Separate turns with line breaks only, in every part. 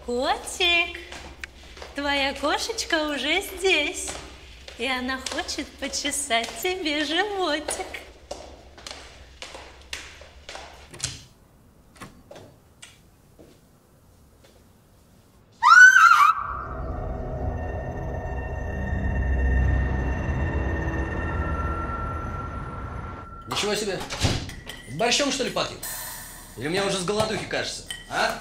Котик, твоя кошечка уже здесь. И она хочет почесать тебе животик.
Ничего себе. Борщом, что ли, пахнет? Или мне уже с голодухи кажется, а?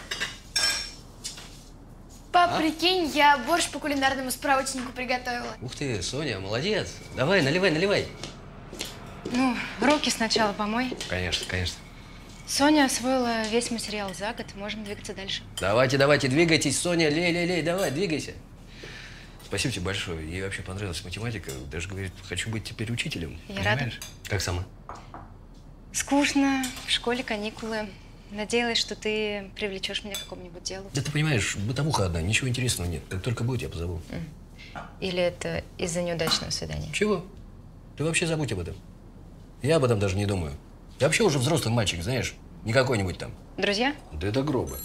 Пап, прикинь, я борщ по кулинарному справочнику приготовила.
Ух ты, Соня, молодец. Давай, наливай, наливай.
Ну, руки сначала помой.
Конечно, конечно.
Соня освоила весь материал за год. Можем двигаться дальше.
Давайте, давайте, двигайтесь, Соня. Лей, давай, двигайся. Спасибо тебе большое. Ей вообще понравилась математика. Даже говорит, хочу быть теперь учителем.
Я рада.
Как сама?
Скучно. В школе каникулы. Надеялась, что ты привлечешь меня к какому-нибудь делу.
Да ты понимаешь, бытовуха одна, ничего интересного нет. Как только будет, я позову.
Или это из-за неудачного свидания?
Чего? Ты вообще забудь об этом. Я об этом даже не думаю. Я вообще уже взрослый мальчик, знаешь. Не какой-нибудь там.
Друзья?
Да это гробы.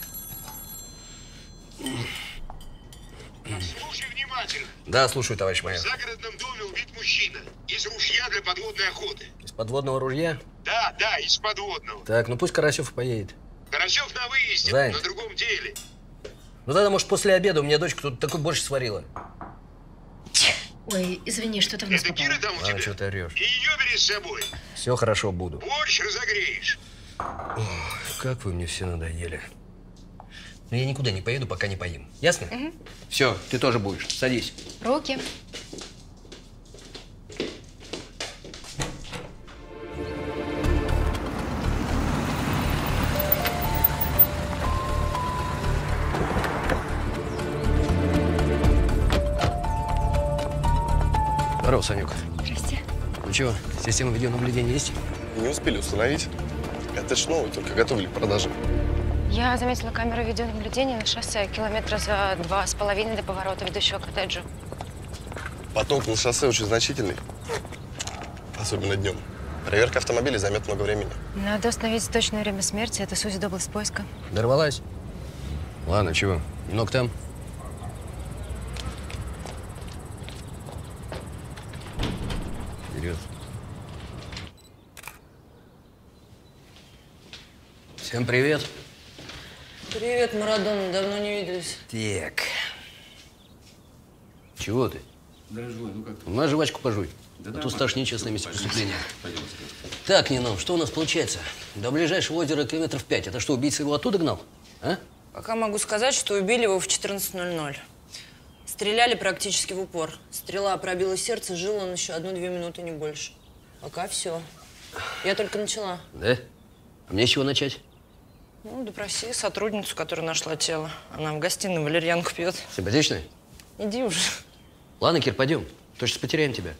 Слушай внимательно.
Да, слушаю, товарищ майор.
В загородном доме убит мужчина. Из ружья для подводной охоты.
Из подводного ружья?
Да, из подводного.
Так, ну пусть Карасев поедет.
Карасев на выезде,
Занят.
на другом деле.
Ну тогда, может, после обеда у меня дочка тут такой борщ сварила.
Ой, извини, что-то в нос
Это Кира там у тебя?
Что ты орешь?
И ее бери с собой.
Все хорошо, буду.
Борщ разогреешь.
Ой, как вы мне все надоели. Но я никуда не поеду, пока не поем. Ясно?
Угу.
Все, ты тоже будешь. Садись.
Руки.
Здорово, Санюк.
Здрасте.
Ну чего, система видеонаблюдения есть?
Не успели установить. Коттедж новый, только готовили к продаже.
Я заметила камеру видеонаблюдения на шоссе километра за 2,5 до поворота, ведущего к коттеджу.
Поток на шоссе очень значительный. Особенно днем. Проверка автомобилей займет много времени.
Надо установить точное время смерти. Это сузит область поиска.
Дорвалась? Ладно, чего? Немного там. Вперед. Всем привет.
Привет, Марадона. Давно не виделись.
Так. Чего ты?
Да, жуй, ну как ты?
На жвачку пожуй.
Да,
а
да,
то стошничество на месте
пойдем.
преступления.
Пойдем.
Так, Нина, что у нас получается? До ближайшего озера километров 5. Это что, убийца его оттуда гнал? А?
Пока могу сказать, что убили его в 14:00. Стреляли практически в упор. Стрела пробила сердце, жил он еще 1-2 минуты, не больше. Пока все. Я только начала.
Да? А мне с чего начать?
Ну, допроси сотрудницу, которая нашла тело. Она в гостиной валерьянку пьет.
Симпатичная?
Иди уже.
Ладно, Кир, пойдем. Точно потеряем тебя.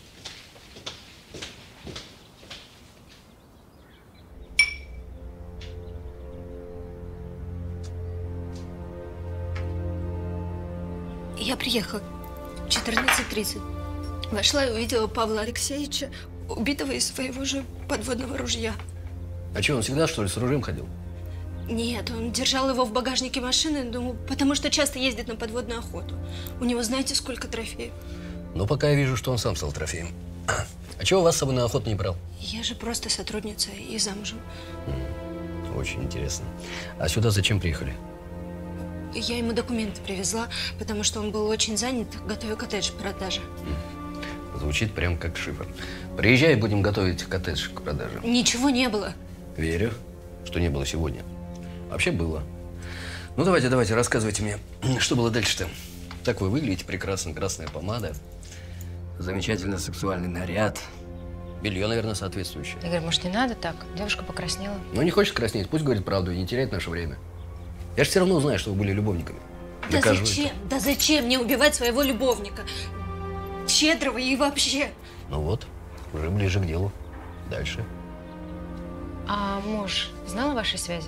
Я приехала в 14:30. Вошла и увидела Павла Алексеевича, убитого из своего же подводного ружья.
А что, он всегда, что ли, с оружием ходил?
Нет, он держал его в багажнике машины, ну, потому что часто ездит на подводную охоту. У него знаете, сколько трофеев?
Ну, пока я вижу, что он сам стал трофеем. А чего вас с собой на охоту не брал?
Я же просто сотрудница и замужем.
Очень интересно. А сюда зачем приехали?
Я ему документы привезла, потому что он был очень занят, готовя коттедж к продаже.
Звучит прям как шифр. Приезжай, будем готовить коттедж к продаже.
Ничего не было.
Верю, что не было сегодня. Вообще было. Ну, давайте, рассказывайте мне, что было дальше-то. Так вы выглядите прекрасно, красная помада, замечательно сексуальный наряд, белье, наверное, соответствующее.
Игорь, может, не надо так? Девушка покраснела.
Ну, не хочет краснеть, пусть говорит правду и не теряет наше время. Я же все равно узнаю, что вы были любовниками.
Да
Докажу
зачем?
это.
Да зачем мне убивать своего любовника? Щедрого и вообще.
Ну вот, уже ближе к делу. Дальше.
А муж знал о вашей связи?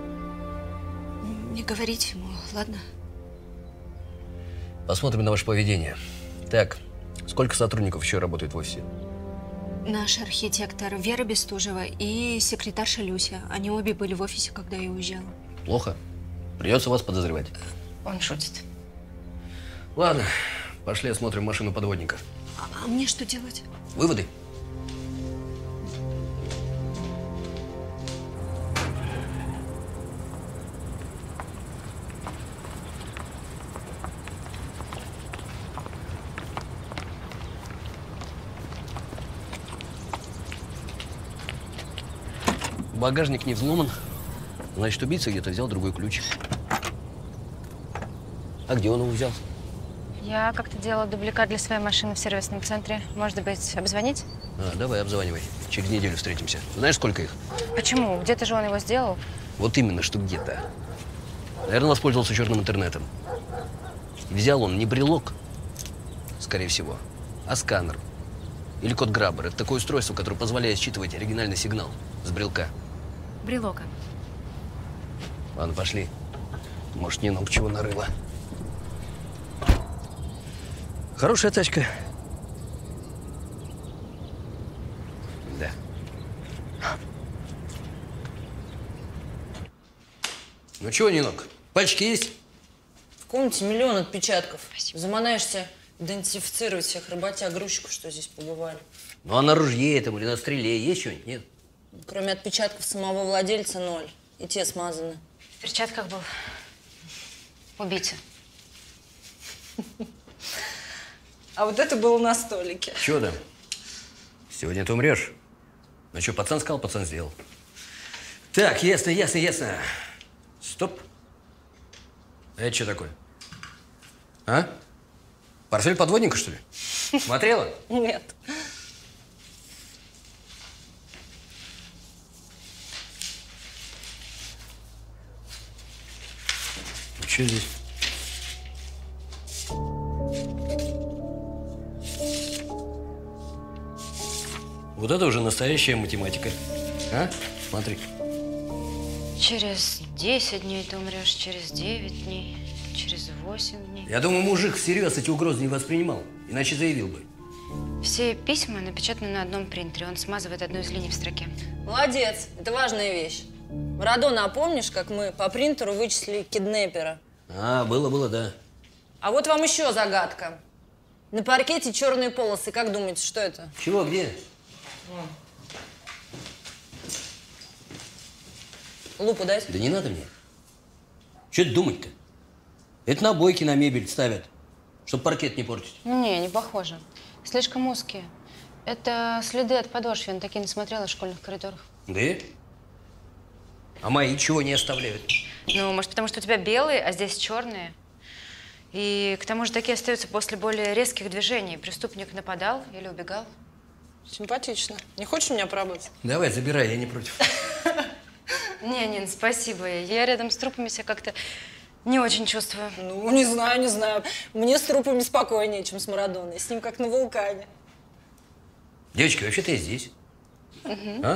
Не говорите ему, ладно?
Посмотрим на ваше поведение. Так, сколько сотрудников еще работает в офисе?
Наш архитектор Вера Бестужева и секретарша Люся. Они обе были в офисе, когда я уезжала.
Плохо? Придется вас подозревать.
Он шутит.
Ладно, пошли осмотрим машину подводника.
А мне что делать?
Выводы? Багажник не взломан. Значит, убийца где-то взял другой ключ. А где он его взял?
Я как-то делала дубликат для своей машины в сервисном центре. Может быть, обзвонить?
Давай, обзванивай. Через неделю встретимся. Знаешь, сколько их?
Почему? Где-то же он его сделал.
Вот именно, что где-то. Наверное, воспользовался черным интернетом. И взял он не брелок, скорее всего, а сканер. Или код-граббер. Это такое устройство, которое позволяет считывать оригинальный сигнал с брелка.
Брелока.
Ладно, пошли. Может, не нам чего нарыло. Хорошая тачка. Да. Ну чего, Нинок, пальчики есть?
В комнате миллион отпечатков. Заманаешься идентифицировать всех работяг-грузчиков, что здесь побывали.
Ну а на ружье этом или на стреле есть что-нибудь? Нет?
Кроме отпечатков самого владельца, 0. И те смазаны.
В перчатках был убийца.
А вот это было на столике.
Чего там? Сегодня ты умрешь. Ну что, пацан сказал, пацан сделал. Так, ясно, ясно, ясно. Стоп. Это что такое? А? Портфель подводника, что ли? Смотрела?
Нет.
Что здесь? Вот это уже настоящая математика. А? Смотри.
Через 10 дней ты умрешь, через 9 дней, через 8 дней.
Я думаю, мужик всерьез эти угрозы не воспринимал. Иначе заявил бы.
Все письма напечатаны на одном принтере. Он смазывает одну из линий в строке.
Молодец. Это важная вещь. Марадона, а помнишь, как мы по принтеру вычислили киднепера?
Было, да.
А вот вам еще загадка. На паркете черные полосы. Как думаете, что это?
Чего, где?
Лупу дать?
Да не надо мне. Что это думать-то? Это набойки на мебель ставят, чтобы паркет не портить.
Не, не похоже. Слишком узкие. Это следы от подошв. Я на такие не смотрела в школьных коридорах.
Да? А мои чего не оставляют?
Ну, может, потому что у тебя белые, а здесь черные. И к тому же такие остаются после более резких движений. Преступник нападал или убегал.
Симпатично. Не хочешь меня поработать?
Давай, забирай, я не против.
Не, Нин, спасибо. Я рядом с трупами себя как-то не очень чувствую.
Ну, не знаю. Мне с трупами спокойнее, чем с Марадоной. С ним как на вулкане.
Девочки, вообще-то я здесь. А?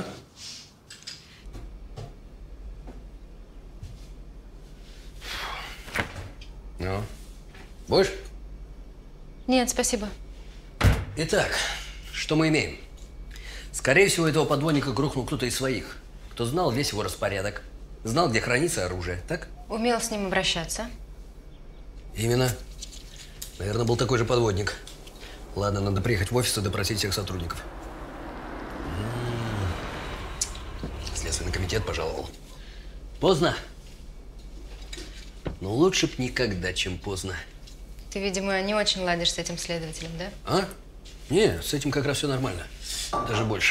Ну, будешь?
Нет, спасибо.
Итак, что мы имеем? Скорее всего, этого подводника грохнул кто-то из своих, кто знал весь его распорядок, знал, где хранится оружие, так?
Умел с ним обращаться.
Именно. Наверное, был такой же подводник. Ладно, надо приехать в офис и допросить всех сотрудников. Следственный комитет пожаловал. Поздно. Но лучше б никогда, чем поздно.
Ты, видимо, не очень ладишь с этим следователем, да?
А? Не, с этим как раз все нормально. Даже больше.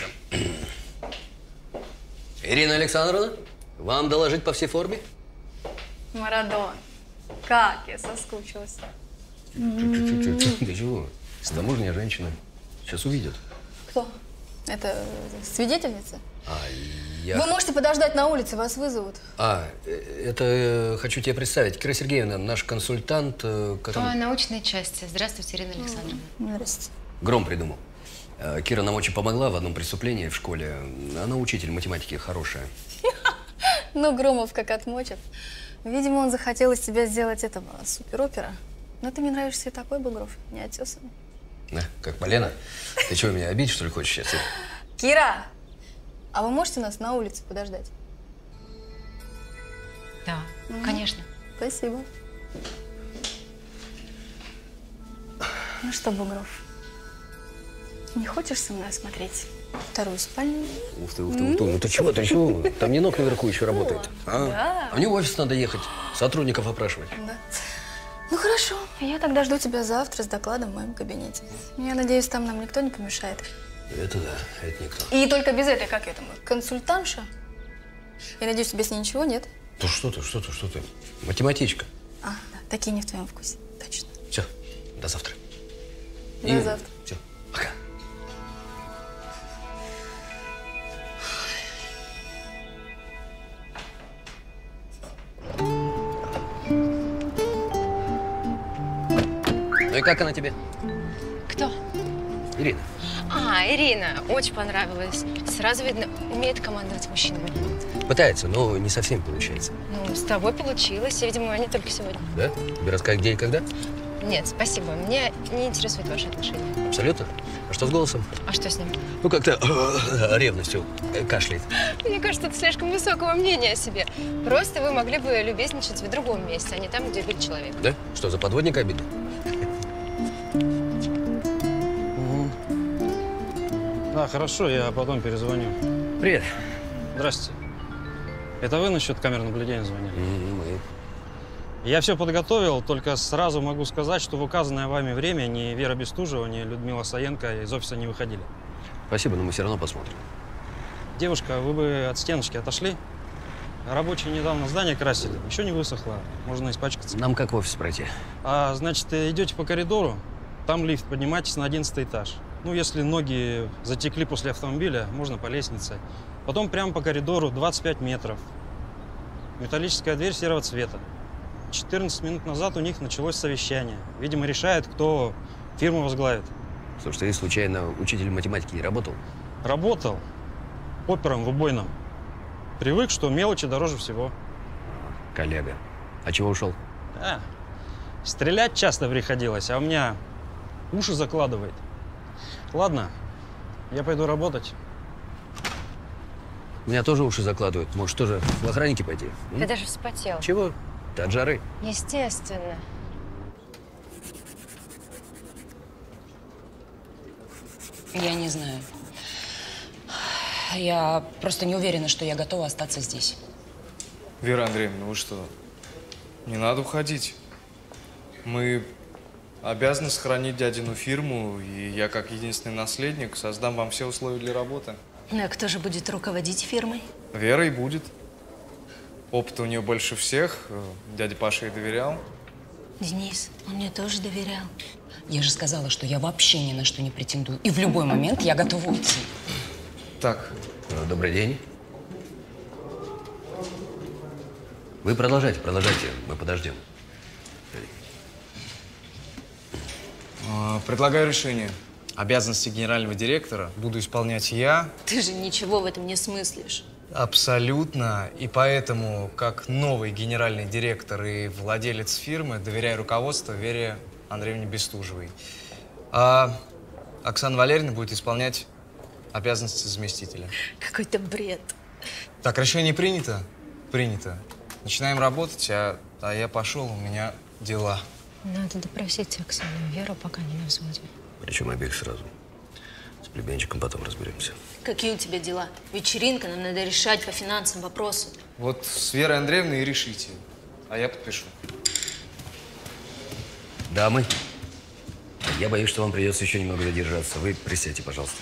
Ирина Александровна, вам доложить по всей форме?
Марадон, как я соскучилась.
Да чего? С таможней женщина. Сейчас увидят.
Кто? Это свидетельница?
Я...
Вы можете подождать на улице, вас вызовут.
Это хочу тебе представить. Кира Сергеевна, наш консультант,
По научной части. Здравствуйте, Ирина Александровна.
Здрасте.
Гром придумал. Кира нам очень помогла в одном преступлении в школе. Она учитель математики хорошая.
Ну, Громов как отмочит. Видимо, он захотел из тебя сделать этого суперопера. Но ты мне нравишься и такой, Бугров, не отесанный.
Как полено. Ты что, меня обидеть, что ли, хочешь сейчас?
Кира, а вы можете нас на улице подождать?
Да, конечно.
Спасибо. Ну что, Бугров, не хочешь со мной осмотреть вторую спальню?
Ух ты, ух ты, ух ты. Ну ты чего, ты чего? Там Нинок наверху еще работает.
Да.
А мне в офис надо ехать, сотрудников опрашивать.
Да. Ну хорошо, я тогда жду тебя завтра с докладом в моем кабинете. Я надеюсь, там нам никто не помешает.
Это да, это никто.
И только без этой, как это, консультантша. Я надеюсь, тебе с ней ничего нет?
Ну что ты, что ты? Математичка.
А, да, такие не в твоем вкусе, точно.
Все, до завтра.
До завтра.
Все, пока. Ну и как она тебе?
Кто?
Ирина.
А, Ирина. Очень понравилась. Сразу видно, умеет командовать мужчинами.
Пытается, но не совсем получается.
Ну, с тобой получилось. И, видимо, не только сегодня.
Да? Тебе рассказать, где и когда?
Нет, спасибо. Мне не интересуют ваши отношения.
Абсолютно. А что с голосом?
А что с ним?
Ну, как-то ревностью кашляет.
Мне кажется, ты слишком высокого мнения о себе. Просто вы могли бы любезничать в другом месте, а не там, где любит человек.
Да? Что, за подводника обида?
Да, хорошо, я потом перезвоню.
Привет.
Здрасте. Это вы насчет камер наблюдения звонили?
Мы.
Я все подготовил, только сразу могу сказать, что в указанное вами время ни Вера Бестужева, ни Людмила Саенко из офиса не выходили.
Спасибо, но мы все равно посмотрим.
Девушка, вы бы от стеночки отошли? Рабочие недавно здание красили, еще не высохло, можно испачкаться.
Нам как в офис пройти?
Значит, идете по коридору, там лифт, поднимайтесь на 11 этаж. Ну, если ноги затекли после автомобиля, можно по лестнице. Потом прямо по коридору 25 метров. Металлическая дверь серого цвета. 14 минут назад у них началось совещание. Видимо, решает, кто фирму возглавит.
Слушай, ты случайно учитель математики не работал?
Работал опером в убойном. Привык, что мелочи дороже всего.
Коллега. А чего ушел?
Стрелять часто приходилось, а у меня уши закладывает. Ладно, я пойду работать.
Меня тоже уши закладывают. Может, тоже в охранники пойти?
Ты даже вспотел.
Чего? Ты от жары.
Естественно.
Я не знаю. Я просто не уверена, что я готова остаться здесь.
Вера Андреевна, вы что? Не надо уходить. Мы обязаны сохранить дядину фирму, и я, как единственный наследник, создам вам все условия для работы.
Ну, а кто же будет руководить фирмой?
Вера и будет. Опыта у нее больше всех. Дядя Паша ей доверял.
Денис, он мне тоже доверял.
Я же сказала, что я вообще ни на что не претендую. И в любой момент я готова уйти.
Так.
Добрый день. Вы продолжайте. Мы подождем.
Предлагаю решение. Обязанности генерального директора буду исполнять я.
Ты же ничего в этом не смыслишь.
Абсолютно. И поэтому, как новый генеральный директор и владелец фирмы, доверяю руководству Вере Андреевне Бестужевой. А Оксана Валерьевна будет исполнять обязанности заместителя.
Какой-то бред.
Так, решение принято? Принято. Начинаем работать, а я пошел, у меня дела.
Надо допросить Оксану и Веру, пока не на взводе.
Причем обеих сразу. С племянчиком потом разберемся.
Какие у тебя дела? Вечеринка, нам надо решать по финансовым вопросам.
Вот с Верой Андреевной и решите, а я подпишу.
Дамы, я боюсь, что вам придется еще немного задержаться. Вы присядьте, пожалуйста.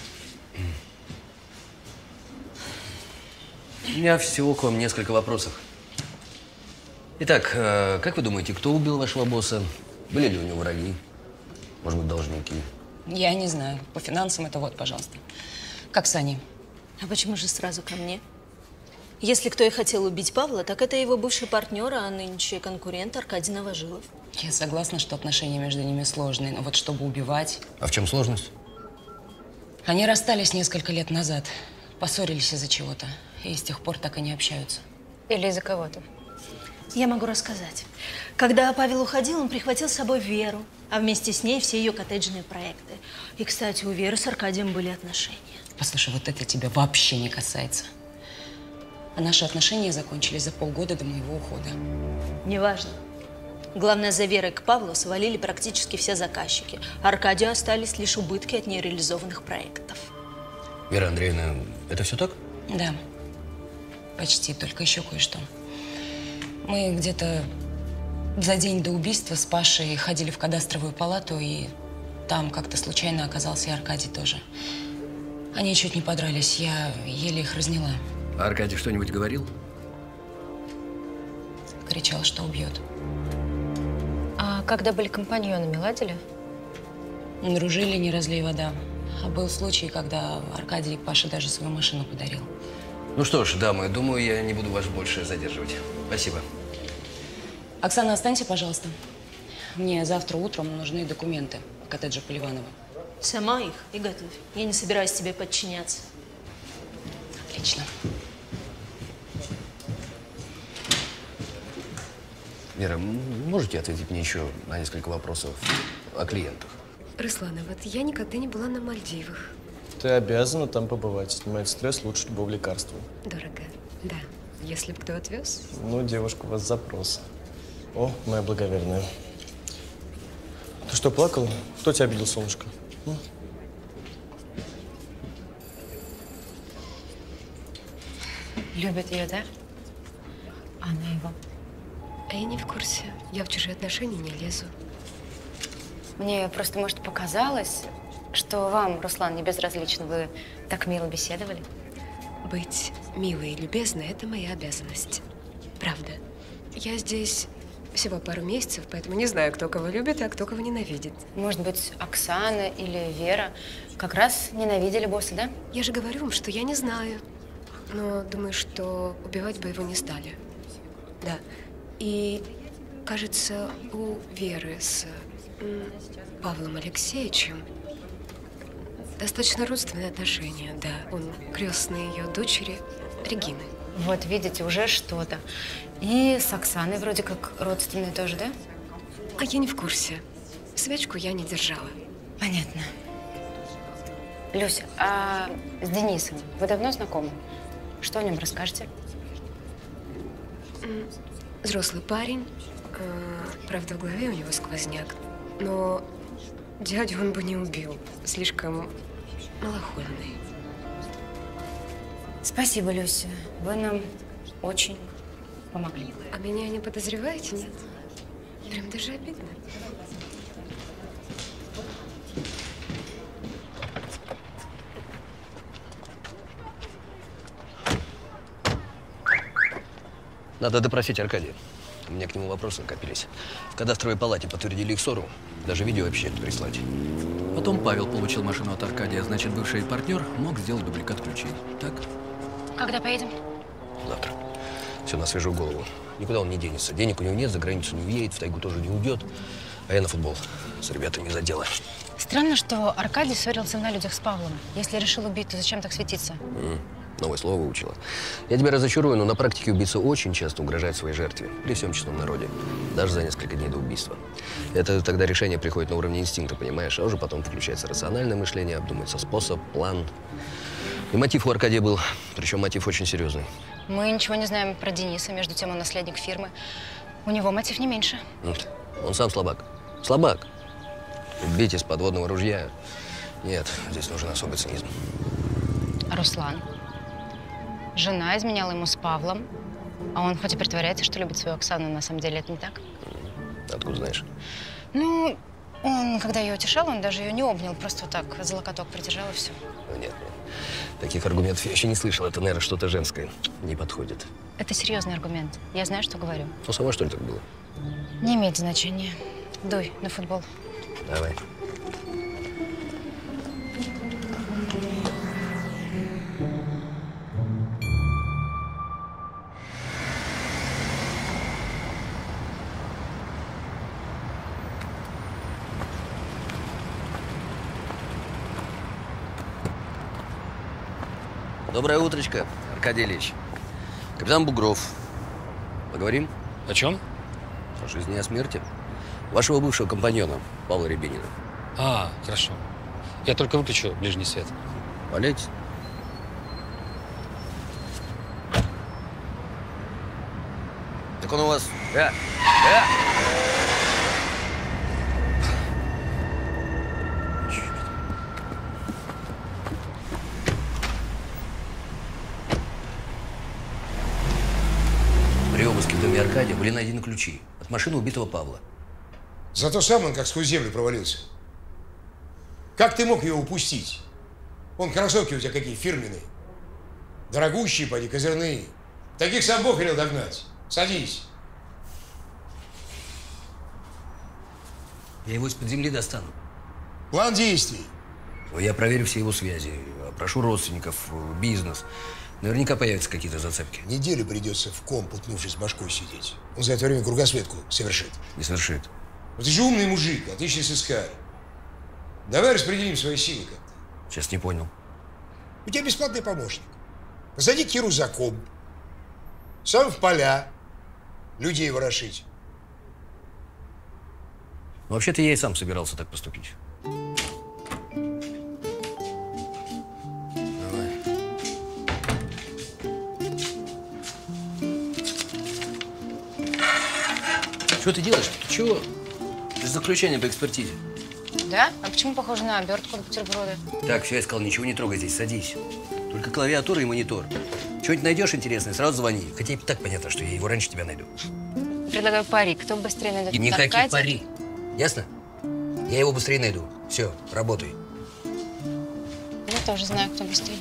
У меня всего к вам несколько вопросов. Итак, как вы думаете, кто убил вашего босса? Были ли у него враги? Может быть, должники?
Я не знаю. По финансам это вот, пожалуйста. Как с Аней?
А почему же сразу ко мне? Если кто и хотел убить Павла, так это его бывший партнер, а нынче конкурент Аркадий Новожилов.
Я согласна, что отношения между ними сложные, но вот чтобы убивать…
А в чем сложность?
Они расстались несколько лет назад, поссорились из-за чего-то, и с тех пор так и не общаются.
Или из-за кого-то.
Я могу рассказать. Когда Павел уходил, он прихватил с собой Веру, а вместе с ней все ее коттеджные проекты. И, кстати, у Веры с Аркадием были отношения.
Послушай, вот это тебя вообще не касается. А наши отношения закончились за полгода до моего ухода.
Неважно. Главное, за Верой к Павлу свалили практически все заказчики. А Аркадию остались лишь убытки от нереализованных проектов.
Вера Андреевна, это все так?
Да. Почти, только еще кое-что. Мы где-то за день до убийства с Пашей ходили в кадастровую палату, и там как-то случайно оказался и Аркадий тоже. Они чуть не подрались, я еле их разняла.
А Аркадий что-нибудь говорил?
Кричал, что убьет.
А когда были компаньонами, ладили?
Дружили, не разлей вода. А был случай, когда Аркадий Паше даже свою машину подарил.
Ну что ж, дамы, думаю, я не буду вас больше задерживать. Спасибо.
Оксана, останься, пожалуйста. Мне завтра утром нужны документы в коттедже Поливанова.
Сама их и готовь. Я не собираюсь тебе подчиняться.
Отлично.
Вера, можете ответить мне еще на несколько вопросов о клиентах?
Руслана, вот я никогда не была на Мальдивах.
Ты обязана там побывать. Снимает стресс лучше любого лекарства.
Дорого, да. Если бы кто отвез.
Ну, девушка, у вас запрос. О, моя благоверная. Ты что, плакала? Кто тебя обидел, солнышко?
Любит ее, да? Она его.
А я не в курсе. Я в чужие отношения не лезу.
Мне просто, может, показалось, что вам, Руслан, не безразлично. Вы так мило беседовали.
Быть милой и любезной – это моя обязанность. Правда. Я здесь всего пару месяцев, поэтому не знаю, кто кого любит, а кто кого ненавидит.
Может быть, Оксана или Вера как раз ненавидели босса, да?
Я же говорю вам, что я не знаю. Но думаю, что убивать бы его не стали. Да. И, кажется, у Веры с Павлом Алексеевичем достаточно родственные отношения, да. Он крестный ее дочери Регины.
Вот, видите, уже что-то. И с Оксаной вроде как родственные тоже, да?
А я не в курсе. Свечку я не держала.
Понятно. Люся, а с Денисом вы давно знакомы? Что о нем расскажете?
Взрослый парень. Правда, в голове у него сквозняк. Но дядю он бы не убил. Слишком малохольный.
Спасибо, Люся. Вы нам очень помогли.
А меня не подозреваете, нет? Прям даже обидно.
Надо допросить Аркадия. У меня к нему вопросы накопились. В кадастровой палате подтвердили их ссору. Даже видео вообще прислать. Потом Павел получил машину от Аркадия. Значит, бывший партнер мог сделать дубликат ключей. Так?
Когда поедем?
Завтра. Все на свежую голову. Никуда он не денется. Денег у него нет, за границу не уедет, в тайгу тоже не уйдет. А я на футбол с ребятами за дело.
Странно, что Аркадий ссорился на людях с Павлом. Если решил убить, то зачем так светиться?
Новое слово выучила. Я тебя разочарую, но на практике убийца очень часто угрожает своей жертве. При всем честном народе. Даже за несколько дней до убийства. Это тогда решение приходит на уровне инстинкта, понимаешь? А уже потом включается рациональное мышление, обдумывается способ, план. И мотив у Аркадия был. Причем мотив очень серьезный.
Мы ничего не знаем про Дениса, между тем он наследник фирмы. У него мотив не меньше.
Он сам слабак. Слабак. Убить из подводного ружья. Нет, здесь нужен особый цинизм.
Руслан. Жена изменяла ему с Павлом, а он хоть и притворяется, что любит свою Оксану, на самом деле это не так.
Откуда знаешь?
Ну, он, когда ее утешал, он даже ее не обнял, просто вот так за локоток придержал и все.
Нет. Таких аргументов я еще не слышал. Это, наверное, что-то женское. Не подходит.
Это серьезный аргумент. Я знаю, что говорю.
Ну, сама что ли так было?
Не имеет значения. Дуй на футбол.
Давай. Доброе утречко, Аркадий Ильич. Капитан Бугров. Поговорим?
О чем?
О жизни и о смерти. Вашего бывшего компаньона, Павла Рябинина.
А, хорошо. Я только выключу ближний свет.
Валяйте. Так он у вас... При обыске в доме Аркадия были найдены ключи от машины убитого Павла.
Зато сам он как сквозь землю провалился. Как ты мог его упустить? Вон кроссовки у тебя какие фирменные. Дорогущие, поди, козырные. Таких сам Бог велел догнать. Садись.
Я его из-под земли достану.
План действий.
Я проверю все его связи, опрошу родственников, бизнес. Наверняка появятся какие-то зацепки.
Неделю придется в комп, утнувшись башкой, сидеть. Он за это время кругосветку совершит.
Не совершит.
Но ты же умный мужик, а ты еще сыскарь. Давай распределим свои силы как-то.
Сейчас не понял.
У тебя бесплатный помощник. Посади Киру за комп. Сам в поля. Людей ворошить.
Ну, вообще-то я и сам собирался так поступить. Давай. Что ты делаешь? Ты чего? Ты же заключение по экспертизе.
Да? А почему похоже на обертку от бутерброда?
Так, все, я сказал, ничего не трогай здесь, садись. Только клавиатура и монитор. Что-нибудь найдешь интересное, сразу звони. Хотя и так понятно, что я его раньше тебя найду.
Предлагаю пари. Кто быстрее найдет
И никаких
Аркадия?
пари. Ясно? Я его быстрее найду. Все, работай.
Я тоже знаю, кто быстрее.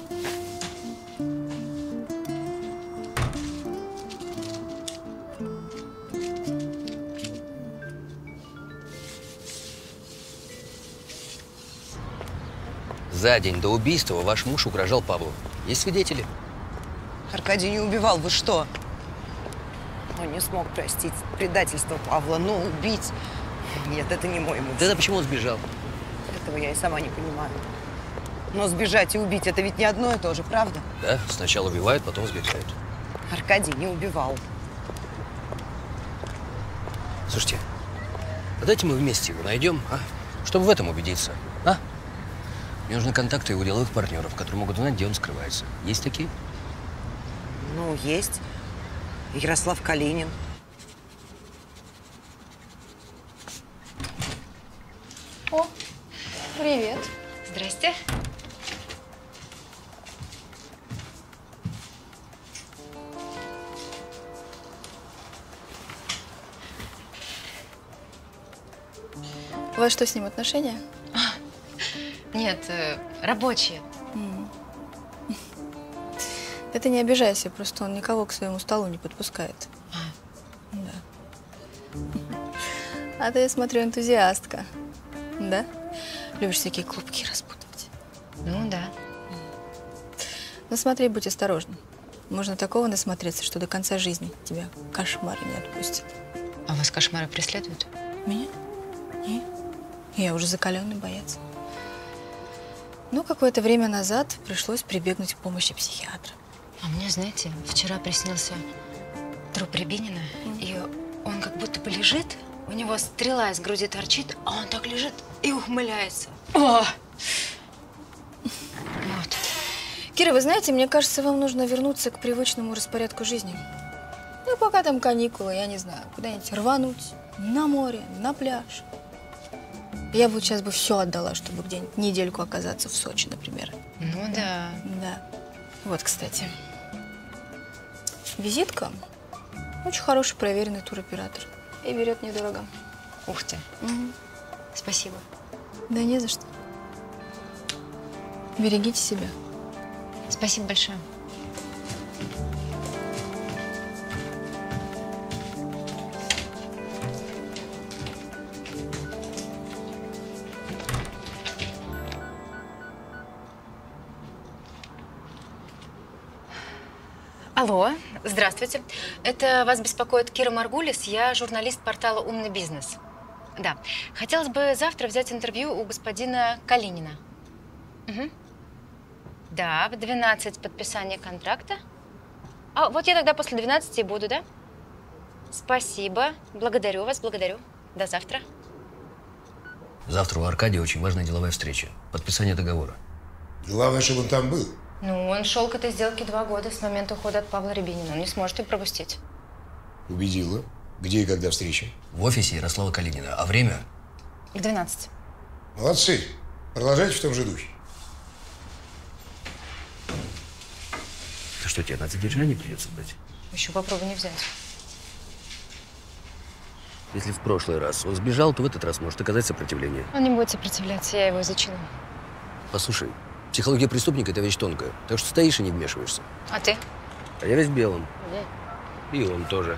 За день до убийства ваш муж угрожал Павлу. Есть свидетели?
Аркадий не убивал, вы что? Он не смог простить предательство Павла, но убить... Нет, это не мой муж.
Тогда почему он сбежал?
Этого я и сама не понимаю. Но сбежать и убить – это ведь не одно и то же, правда?
Да, сначала убивают, потом сбегают.
Аркадий не убивал.
Слушайте, а давайте мы вместе его найдем, а? Чтобы в этом убедиться, а? Мне нужны контакты его деловых партнеров, которые могут знать, где он скрывается. Есть такие?
Ну, есть. Ярослав Калинин.
О, привет.
Здрасте.
У вас что, с ним отношения?
Нет, рабочие.
Да ты не обижайся, просто он никого к своему столу не подпускает. Да. А ты, я смотрю, энтузиастка. Да? Любишь всякие клубки распутывать.
Ну да.
Ну смотри, будь осторожна. Можно такого насмотреться, что до конца жизни тебя кошмары не отпустят.
А вас кошмары преследуют?
Меня? Нет. Я уже закаленный боец. Но какое-то время назад пришлось прибегнуть к помощи психиатра.
А мне, знаете, вчера приснился труп Рябинина, и он как будто бы лежит, у него стрела из груди торчит, а он так лежит и ухмыляется. О! Вот.
Кира, вы знаете, мне кажется, вам нужно вернуться к привычному распорядку жизни. Ну, пока там каникулы, я не знаю, куда-нибудь рвануть, на море, на пляж. Я бы сейчас все отдала, чтобы где-нибудь недельку оказаться в Сочи, например.
Ну да.
Да. Вот, кстати. Визитка. Очень хороший, проверенный туроператор. И берет недорого.
Ух ты. Спасибо.
Да не за что. Берегите себя.
Спасибо большое. Алло, здравствуйте. Это вас беспокоит Кира Маргулис, я журналист портала «Умный бизнес». Да, хотелось бы завтра взять интервью у господина Калинина. Угу. Да, в 12 подписание контракта. А вот я тогда после 12 и буду, да? Спасибо, благодарю вас, благодарю. До завтра.
Завтра у Аркадия очень важная деловая встреча. Подписание договора.
Главное, чтобы он там был.
Ну, он шел к этой сделке 2 года с момента ухода от Павла Рябинина. Он не сможет ее пропустить.
Убедила. Где и когда встреча?
В офисе Ярослава Калинина. А время?
К 12.
Молодцы. Продолжайте в том же духе.
Ты что, тебе на задержание придется дать?
Еще попробуй не взять.
Если в прошлый раз он сбежал, то в этот раз может оказать сопротивление.
Он не будет сопротивляться, я его изучила.
Послушай, психология преступника – это вещь тонкая. Так что стоишь и не вмешиваешься.
А ты?
А я весь в белом. И он тоже.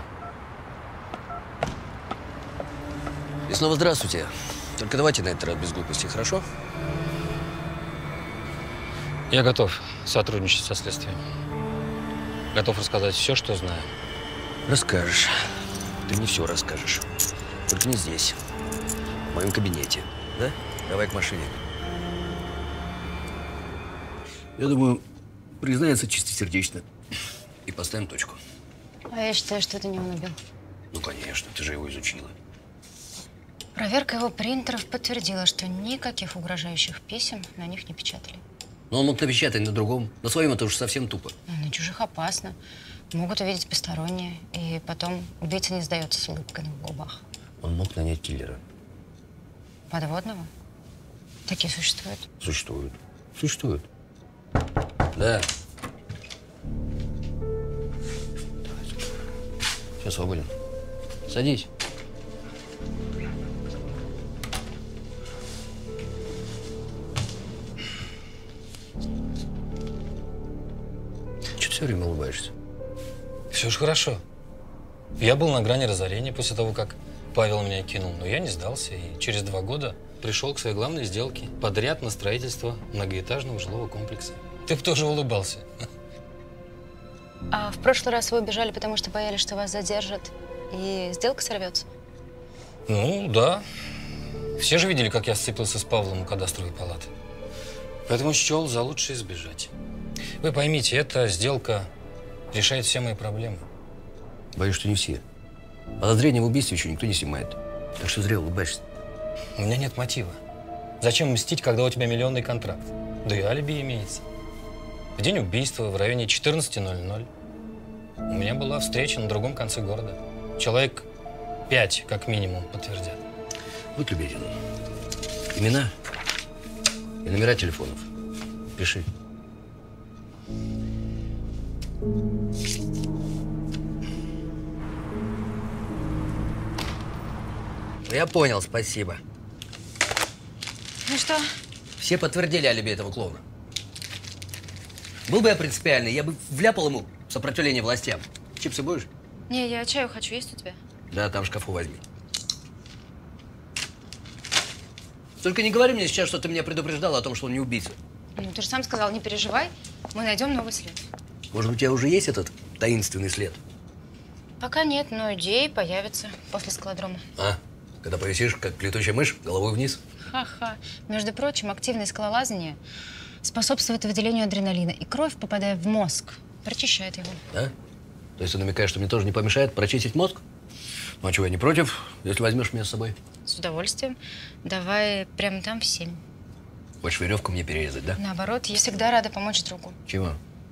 И снова здравствуйте. Только давайте на этот раз без глупостей, хорошо?
Я готов сотрудничать со следствием. Готов рассказать все, что знаю.
Расскажешь. Ты не все расскажешь. Только не здесь, в моем кабинете. Да? Давай к машине. Я думаю, признается чистосердечно. И поставим точку.
А я считаю, что это не он убил.
Ну, конечно, ты же его изучила.
Проверка его принтеров подтвердила, что никаких угрожающих писем на них не печатали.
Но он мог напечатать на другом. На своем это уж совсем тупо.
На чужих опасно. Могут увидеть посторонние. И потом убийца не сдается с улыбкой на губах.
Он мог нанять киллера.
Подводного? Такие существуют?
Существуют. Существуют. Да. Все, свободен. Садись. Че ты все время улыбаешься?
Все же хорошо. Я был на грани разорения после того, как Павел меня кинул. Но я не сдался и через 2 года пришел к своей главной сделке. Подряд на строительство многоэтажного жилого комплекса. Ты бы тоже улыбался.
А в прошлый раз вы убежали, потому что боялись, что вас задержат, и сделка сорвется?
Ну, да. Все же видели, как я сцепился с Павлом у кадастровой палаты. Поэтому счел за лучшее избежать. Вы поймите, эта сделка решает все мои проблемы.
Боюсь, что не все. Подозрение в убийстве еще никто не снимает. Так что зря улыбаешься.
У меня нет мотива. Зачем мстить, когда у тебя миллионный контракт? Да и алиби имеется. В день убийства в районе 14:00 у меня была встреча на другом конце города. Человек 5, как минимум, подтвердят.
Будь любезен. Имена и номера телефонов. Пиши. Я понял, спасибо.
Ну что?
Все подтвердили алиби этого клоуна. Был бы я принципиальный, я бы вляпал ему сопротивление властям. Чипсы будешь?
Не, я чаю хочу. Есть у тебя?
Да, там в шкафу возьми. Только не говори мне сейчас, что ты меня предупреждал о том, что он не убийца.
Ну, ты же сам сказал, не переживай, мы найдем новый след.
Может, у тебя уже есть этот таинственный след?
Пока нет, но идеи появятся после скалодрома.
А? Когда повисишь, как летучая мышь, головой вниз?
Ха-ха. Между прочим, активное скалолазание способствует выделению адреналина, и кровь, попадая в мозг, прочищает его.
Да? То есть ты намекаешь, что мне тоже не помешает прочистить мозг? Ну, а чего, я не против, если возьмешь меня с собой?
С удовольствием. Давай прямо там в 7.
Хочешь веревку мне перерезать, да?
Наоборот, я всегда рада помочь другу.
Чего?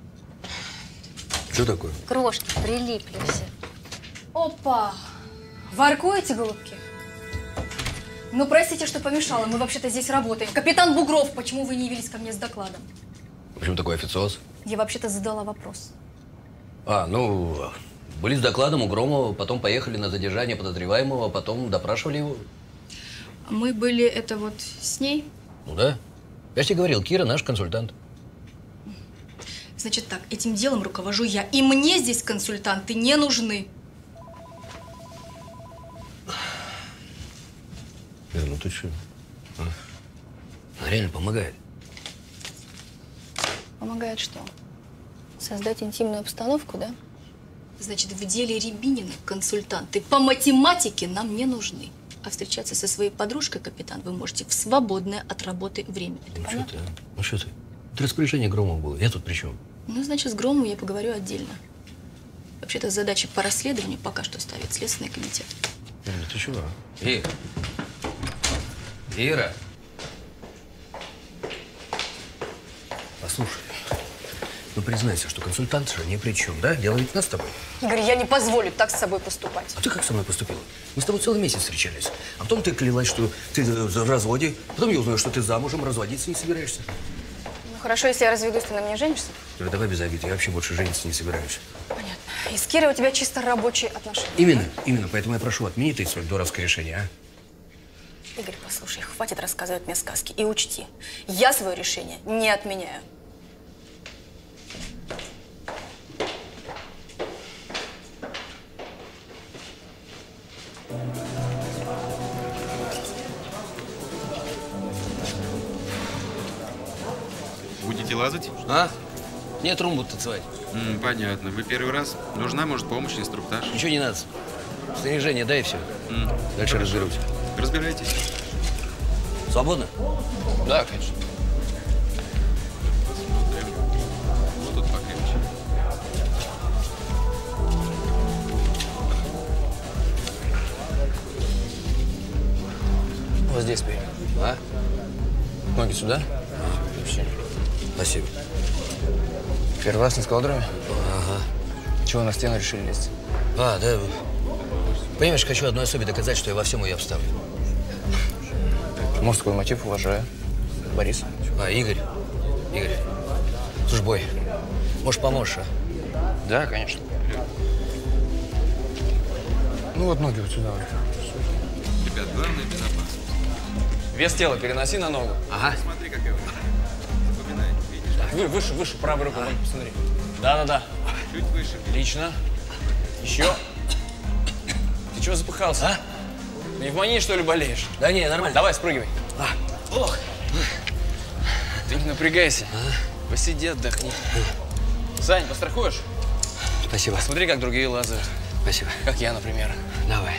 Что такое?
Крошки прилипли все.
Опа! Воркуете, голубки? Ну, простите, что помешала. Мы вообще-то здесь работаем. Капитан Бугров, почему вы не явились ко мне с докладом?
Почему такой официоз?
Я вообще-то задала вопрос.
А, ну, были с докладом у Громова, потом поехали на задержание подозреваемого, потом допрашивали его.
Мы были это вот с ней?
Ну да. Я же тебе говорил, Кира наш консультант.
Значит так, этим делом руковожу я. И мне здесь консультанты не нужны.
Ну ты что? Она реально помогает.
Помогает что? Создать интимную обстановку, да? Значит, в деле Рябинина консультанты по математике нам не нужны. А встречаться со своей подружкой, капитан, вы можете в свободное от работы время. Это
ну
понятно?
что ты? Ну что ты? Это распоряжение Громова было. Я тут при чем?
Ну, значит, с Громовым я поговорю отдельно. Вообще-то задачи по расследованию пока что ставит Следственный комитет.
Ну ты чего? Ира! Ира! Послушай, Ну, признайся, что консультант же ни при чем, да? Дело ведь нас с тобой.
Игорь, я не позволю так с собой поступать.
А ты как со мной поступила? Мы с тобой целый месяц встречались. А потом ты клялась, что ты в разводе. Потом я узнаю, что ты замужем, разводиться не собираешься.
Ну хорошо, если я разведусь, ты на меня женишься?
Давай без обид, я вообще больше жениться не собираюсь.
Понятно. И с Кирой у тебя чисто рабочие отношения.
Именно, поэтому я прошу, отмени ты свое дурацкое решение, а?
Игорь, послушай, хватит рассказывать мне сказки. И учти, я свое решение не отменяю.
Будете лазать?
А? Нет, румбу танцевать.
Понятно. Вы первый раз? Нужна, может, помощь, инструктаж?
Ничего не надо. Снаряжение дай и все. Дальше разберусь.
Разбирайтесь.
Свободно?
Да, конечно. Посмотрим. Вот тут покрепче.
Вот здесь бей.
А?
Ноги сюда. Все.
Спасибо.
Первый раз на скалодроме?
Ага.
Чего на стену решили лезть?
А, да. Понимаешь, хочу одной особе доказать, что я во всем ее обставлю.
Мужской мотив уважаю. Борис.
А, Игорь. Игорь. Слушай, Бой, может, поможешь, а?
Да, конечно. Ну вот ноги вот сюда.
Ребят, главное безопасность.
Вес тела переноси на ногу.
Ага.
Смотри, какая у меня. Запоминай, видишь?
Выше, правой рукой. Посмотри. Да.
Чуть выше.
Отлично. Еще. Ты чего запыхался?
А?
Пневмонией, что ли, болеешь?
Да не, нормально.
Давай, спрыгивай.
Ох.
Ты не напрягайся. Посиди, отдохни. Сань, пострахуешь?
Спасибо.
Смотри, как другие лазают.
Спасибо.
Как я, например.
Давай.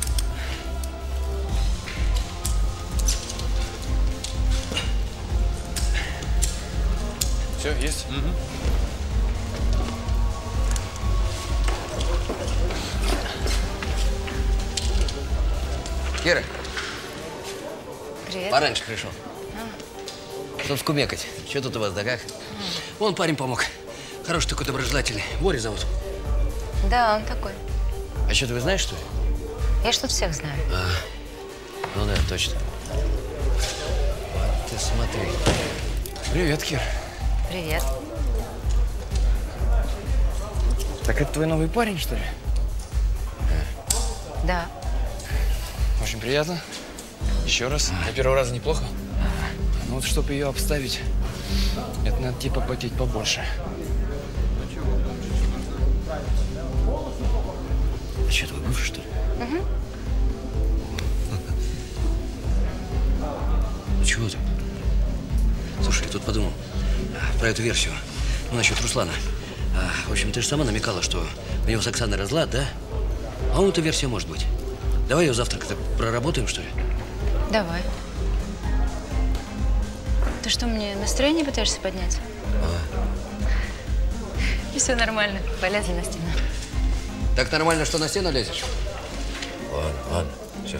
Все, есть?
Кира,
Привет.
пораньше пришел. Чтоб скумекать. Что тут у вас, да как? Вон парень помог. Хороший такой доброжелательный. Боря зовут.
Да, он такой.
А что, ты знаешь, что ли?
Я ж тут всех знаю.
Ну да, точно. Вот ты смотри.
Привет, Кир.
Привет.
Так это твой новый парень, что ли?
Да.
Очень приятно. Еще раз. На первого раза неплохо. Ну вот, чтобы ее обставить, это надо типа потеть побольше.
А что, твой бывший, что ли?
Угу.
Ну чего ты? Слушай, я тут подумал про эту версию. Ну, насчет Руслана. В общем, ты же сама намекала, что у него с Оксаной разлад, да? А у эта версия может быть. Давай ее завтра как-то проработаем, что ли?
Давай. Ты что, мне настроение пытаешься поднять? И все нормально. Полезли на стену.
Так нормально, что на стену лезешь? Ладно, все.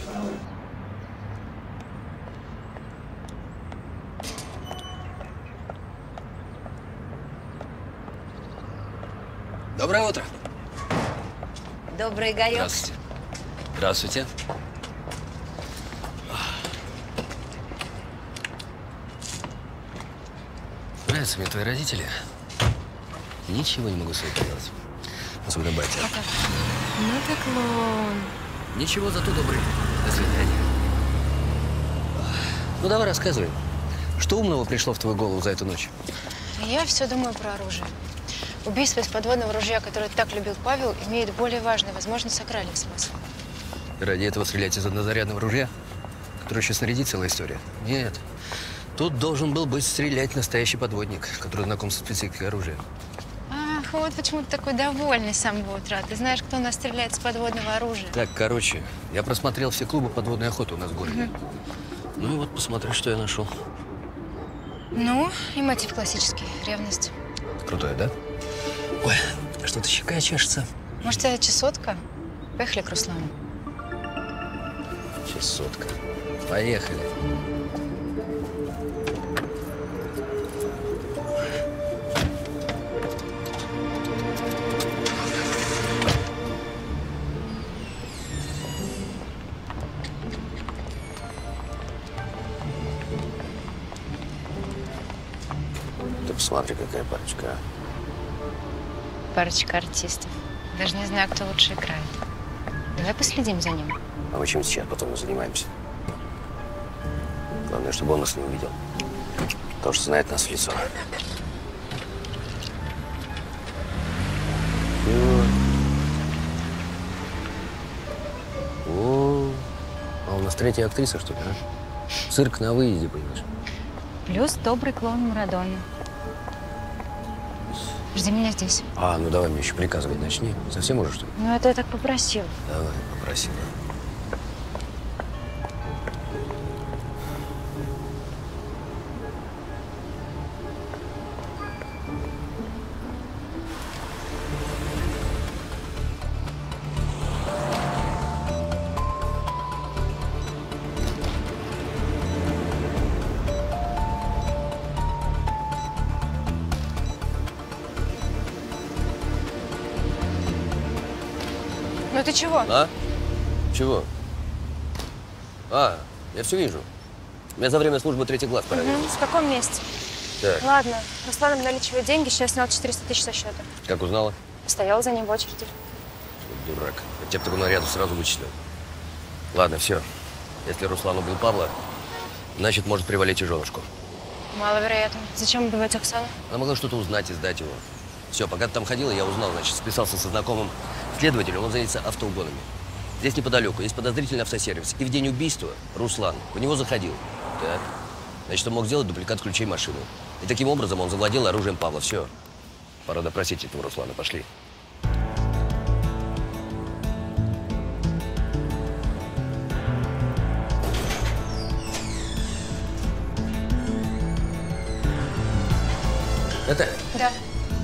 Доброе утро.
Добрый гаёк.
Здравствуйте. Здравствуйте. Нравятся мне твои родители. Ничего не могу с этим делать. Особенно батя.
Ну ты клоун.
Ничего, зато добрый. До свидания. Ну, давай рассказывай. Что умного пришло в твою голову за эту ночь?
Я все думаю про оружие. Убийство из подводного ружья, которое так любил Павел, имеет более важный, возможно, сакральный смысл.
Ради этого стрелять из однозарядного ружья, которое еще снарядит целая история? Нет. Тут должен был быть стрелять настоящий подводник, который знаком с спецификой оружия.
Ах, вот почему ты такой довольный с самого утра. Ты знаешь, кто у нас стреляет с подводного оружия?
Так, короче, я просмотрел все клубы подводной охоты у нас в городе. Ну и вот посмотри, что я нашел.
Ну, и мотив классический – ревность.
Крутое, да? Ой, что-то щека чешется.
Может, это чесотка? Поехали к Руслану.
Чесотка. Поехали. Смотри, какая парочка, а.
Парочка артистов. Даже не знаю, кто лучше играет. Давай последим за ним.
А мы чем сейчас потом занимаемся? Главное, чтобы он нас не увидел. Потому что знает нас в лицо. О, а у нас третья актриса, что ли, а? Цирк на выезде, понимаешь?
Плюс добрый клоун Марадона. Жди меня здесь.
А, ну давай мне еще приказывать начни. Совсем уже, что ли?
Ну, это я так попросил.
Давай, попросила.
Ну ты чего?
А? Чего? А, я все вижу. У меня за время службы третий глаз поранился.
В каком месте?
Так,
Ладно, Руслан обналичивает деньги, сейчас снял 400 тысяч со счета.
как узнала?
Стоял за ним в очереди.
Дурак. Я бы такой наряд сразу вычислил. Ладно, все. Если Руслан убил Павла, значит, может привалить и женушку.
Маловероятно. Зачем убивать Оксану?
Она могла что-то узнать и сдать его. Все, пока ты там ходила, я узнал, значит, списался со знакомым следователем, он занимается автоугонами. Здесь неподалеку есть подозрительный автосервис. И в день убийства Руслан в него заходил. Так. Значит, он мог сделать дубликат ключей машины. И таким образом он завладел оружием Павла. Все. Пора допросить этого Руслана. Пошли. Наталья.
Да.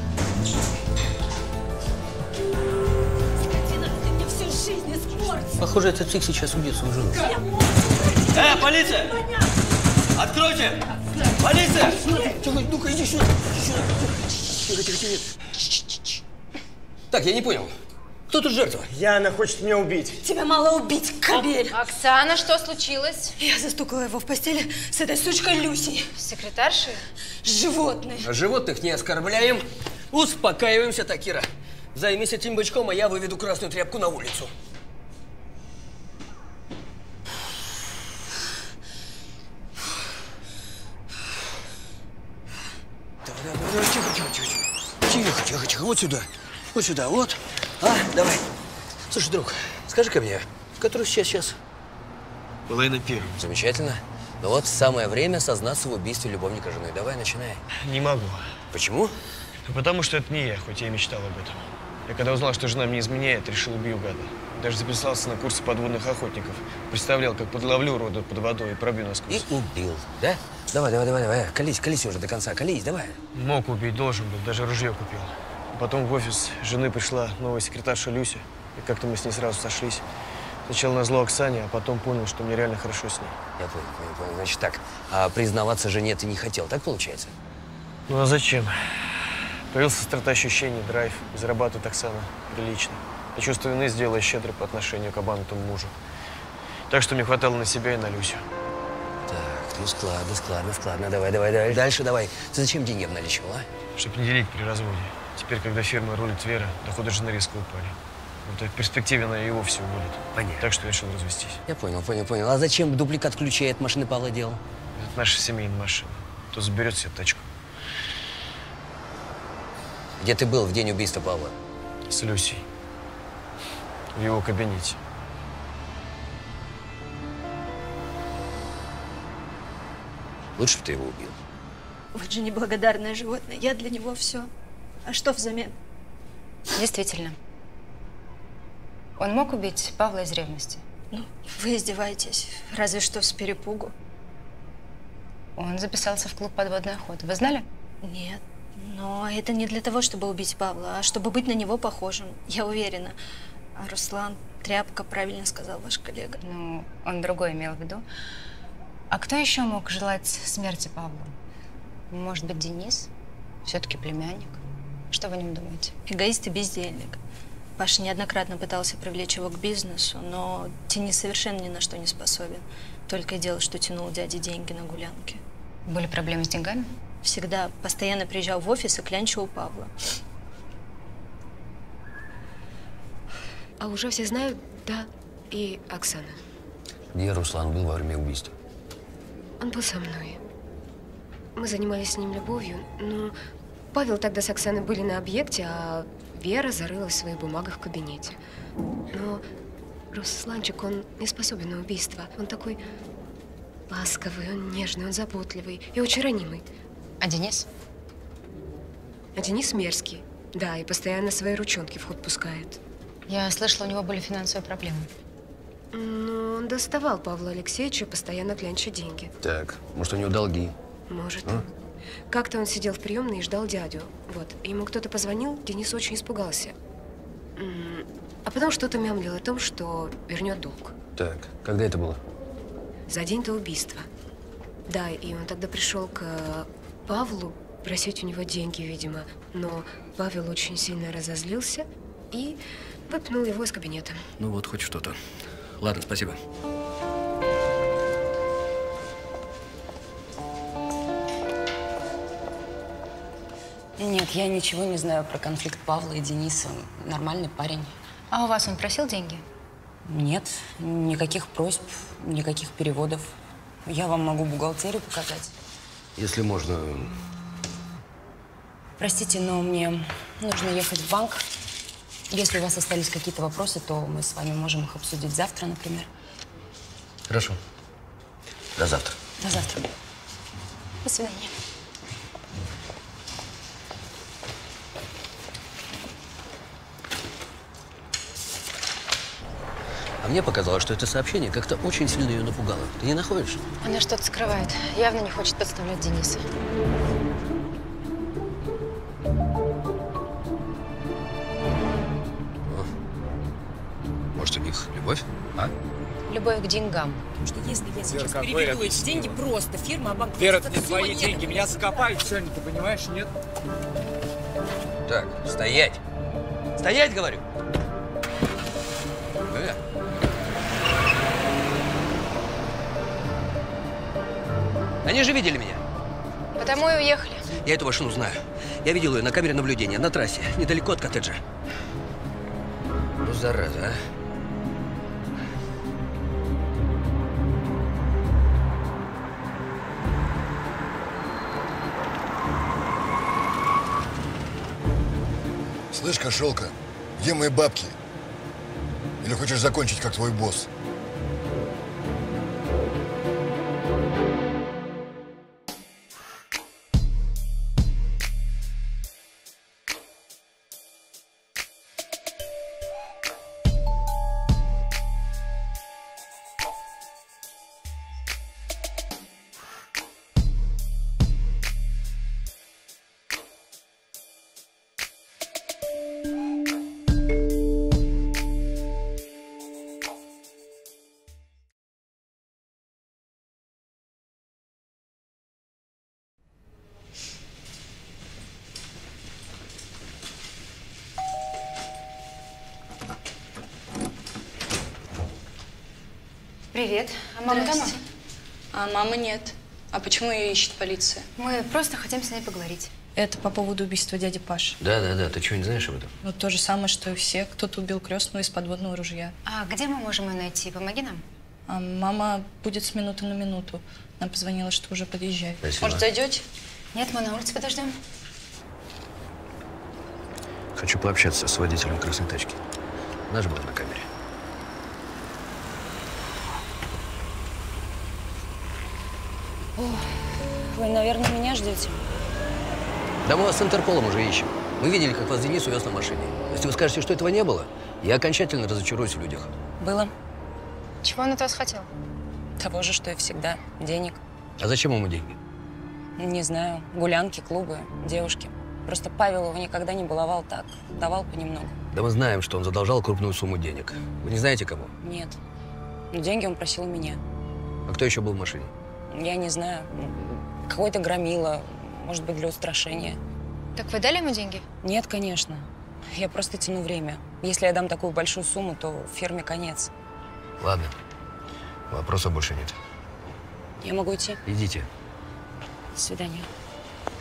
Похоже, этот псих сейчас убьет свою жену.
Полиция! Откройте! Полиция!
Тихо, ну-ка, иди сюда. Тихо, тихо, тихо. Так, я не понял. Кто тут жертва?
Яна хочет меня убить.
Тебя мало убить, кобель.
Оксана, что случилось?
Я застукала его в постели с этой сучкой Люсей.
Секретаршей?
Животной.
Животных не оскорбляем. Успокаиваемся, Такира. Займись этим бычком, а я выведу красную тряпку на улицу. Давай, тихо, вот сюда, вот. Давай. Слушай, друг, скажи-ка мне, в который сейчас?
Половина первого.
Замечательно. Ну вот, самое время сознаться в убийстве любовника жены. Давай, начинай.
Не могу.
Почему?
Потому что это не я, хоть я и мечтал об этом. Я когда узнал, что жена мне изменяет, решил убью гада. Даже записался на курсы подводных охотников. Представлял, как подловлю урода под водой и пробью насквозь.
И убил, да? Давай. Колись уже до конца, колись, давай.
Мог убить, должен был, даже ружье купил. Потом в офис жены пришла новая секретарша Люся. И как-то мы с ней сразу сошлись. Сначала назло Оксане, а потом понял, что мне реально хорошо с ней.
Я понял. Значит так, а признаваться жене ты не хотел, так получается?
Ну а зачем? Появился стратоощущение, драйв. И зарабатывает Оксана прилично. А чувство вины сделала щедро по отношению к обманутому мужу. Так что мне хватало на себя и на Люсю.
Так, ну складно. Давай. Дальше давай. Ты зачем деньги обналичивал, а?
Чтоб не делить при разводе. Теперь, когда фирма рулит Вера, доходы жены резко упали. Вот в перспективе она и вовсе уволит.
Понятно.
Так что решил развестись.
Я понял. А зачем дубликат ключей от машины Павла делал?
Это наша семейная машина. То заберет себе тачку.
Где ты был в день убийства Павла?
С Люсей. В его кабинете.
Лучше бы ты его убил.
Вот же неблагодарное животное. Я для него все. А что взамен?
Действительно. Он мог убить Павла из ревности?
Ну, вы издеваетесь. Разве что с перепугу.
Он записался в клуб подводной охоты. Вы знали?
Нет. Но это не для того, чтобы убить Павла, а чтобы быть на него похожим. Я уверена. А Руслан, тряпка, правильно сказал ваш коллега.
Ну, он другое имел в виду. А кто еще мог желать смерти Павлу? Может быть, Денис? Все-таки племянник. Что вы о нем думаете?
Эгоист и бездельник. Паша неоднократно пытался привлечь его к бизнесу, но Денис совершенно ни на что не способен. Только и дело, что тянул дяде деньги на гулянки.
Были проблемы с деньгами?
Всегда постоянно приезжал в офис и клянчил у Павла.
А уже все знают, да, и Оксана.
Где Руслан был во время убийства?
Он был со мной. Мы занимались с ним любовью, но Павел тогда с Оксаной были на объекте, а Вера зарылась в своих бумагах в кабинете. Но Русланчик, он не способен на убийство. Он такой ласковый, он нежный, он заботливый и очень ранимый.
А Денис?
А Денис мерзкий. Да, и постоянно свои ручонки в ход пускает.
Я слышала, у него были финансовые проблемы.
Ну, он доставал Павла Алексеевича, постоянно клянча деньги.
Так, может, у него долги?
Может. Как-то он сидел в приемной и ждал дядю. Вот. Ему кто-то позвонил, Денис очень испугался. А потом что-то мямлил о том, что вернет долг.
Так, когда это было?
За день до убийства. Да, и он тогда пришел к Павлу просить у него деньги, видимо. Но Павел очень сильно разозлился и выпнул его из кабинета.
Ну вот, хоть что-то. Ладно, спасибо.
Нет, я ничего не знаю про конфликт Павла и Дениса. Нормальный парень.
А у вас он просил деньги?
Нет, никаких просьб, никаких переводов. Я вам могу бухгалтерию показать.
Если можно.
Простите, но мне нужно ехать в банк. Если у вас остались какие-то вопросы, то мы с вами можем их обсудить завтра, например.
Хорошо. До завтра.
До завтра.
До свидания.
А мне показалось, что это сообщение как-то очень сильно ее напугало. Ты не находишь?
Она что-то скрывает. Явно не хочет подставлять Дениса.
Может, у них любовь? А?
Любовь к деньгам.
Потому что если я сейчас
Вера,
переведу эти деньги просто, фирма обанкротится.
Вера, это не твои деньги. Меня закопают сегодня, ты понимаешь, нет?
Так, стоять! Стоять, говорю! Они же видели меня.
Потому и уехали.
Я эту машину знаю. Я видел ее на камере наблюдения, на трассе, недалеко от коттеджа. Ну, зараза, а.
Слышь, кошелка, где мои бабки? Или хочешь закончить, как твой босс?
Привет. А мама дома?
А мамы нет. А почему ее ищет полиция?
Мы просто хотим с ней поговорить.
Это по поводу убийства дяди Паши.
Да. Ты что, не знаешь об этом?
Ну, то же самое, что и все. Кто-то убил крестного из подводного ружья.
А где мы можем ее найти? Помоги нам.
А мама будет с минуты на минуту. Она позвонила, что уже подъезжает.
Спасибо.
Может, зайдете?
Нет, мы на улице подождем.
Хочу пообщаться с водителем красной тачки. Она же была на камере.
Вы, наверное, меня ждете?
Да мы вас с Интерполом уже ищем. Мы видели, как вас Денис увез на машине. Если вы скажете, что этого не было, я окончательно разочаруюсь в людях.
Было.
Чего он от вас хотел?
Того же, что и всегда. Денег.
А зачем ему деньги?
Не знаю. Гулянки, клубы, девушки. Просто Павел его никогда не баловал так. Давал понемногу.
Да мы знаем, что он задолжал крупную сумму денег. Вы не знаете, кому?
Нет. Но деньги он просил у меня.
А кто еще был в машине?
Я не знаю. Какой-то громила. Может быть, для устрашения.
Так вы дали ему деньги?
Нет, конечно. Я просто тяну время. Если я дам такую большую сумму, то фирме конец.
Ладно. Вопросов больше нет.
Я могу идти?
Идите.
До свидания.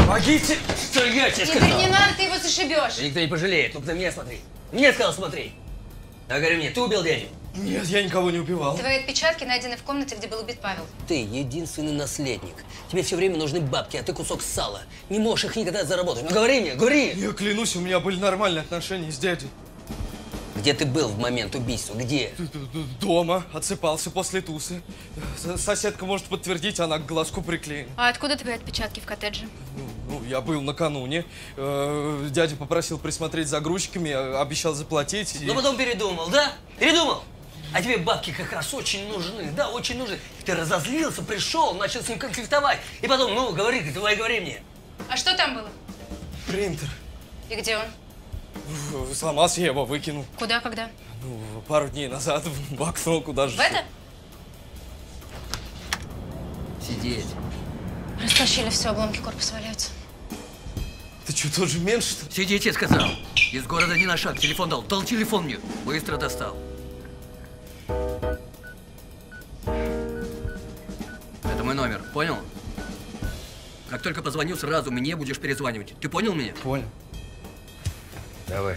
Помогите!
Что я тебе
Игорь,
сказал?
не надо, ты его зашибешь.
Никто не пожалеет, только на меня смотри. Мне сказал, смотри. А говори мне, ты убил дядю?
Нет, я никого не убивал.
Твои отпечатки найдены в комнате, где был убит Павел.
Ты единственный наследник. Тебе все время нужны бабки, а ты кусок сала. Не можешь их никогда заработать. Ну говори мне, говори!
Я клянусь, у меня были нормальные отношения с дядей.
Где ты был в момент убийства? Где?
Дома. Отсыпался после тусы. Соседка может подтвердить, она к глазку приклеена.
А откуда твои отпечатки в коттедже?
Ну, я был накануне. Дядя попросил присмотреть за грузчиками, обещал заплатить.
Но потом передумал, да? Передумал? А тебе бабки как раз очень нужны, да, очень нужны. Ты разозлился, пришел, начал с ним конфликтовать. И потом, ну, говори, давай говори мне.
А что там было?
Принтер.
И где он?
Сломался, я его выкинул.
Куда, когда?
Ну, пару дней назад в окно, куда же.
В это?
Сидеть.
Растащили все, обломки корпуса валяются.
Ты что, тоже мент, что ли?
Сидеть, я сказал. Из города ни на шаг, телефон дал. Дал телефон мне. Быстро достал. Это мой номер, понял? Как только позвоню, сразу мне будешь перезванивать. Ты понял меня?
Понял.
Давай.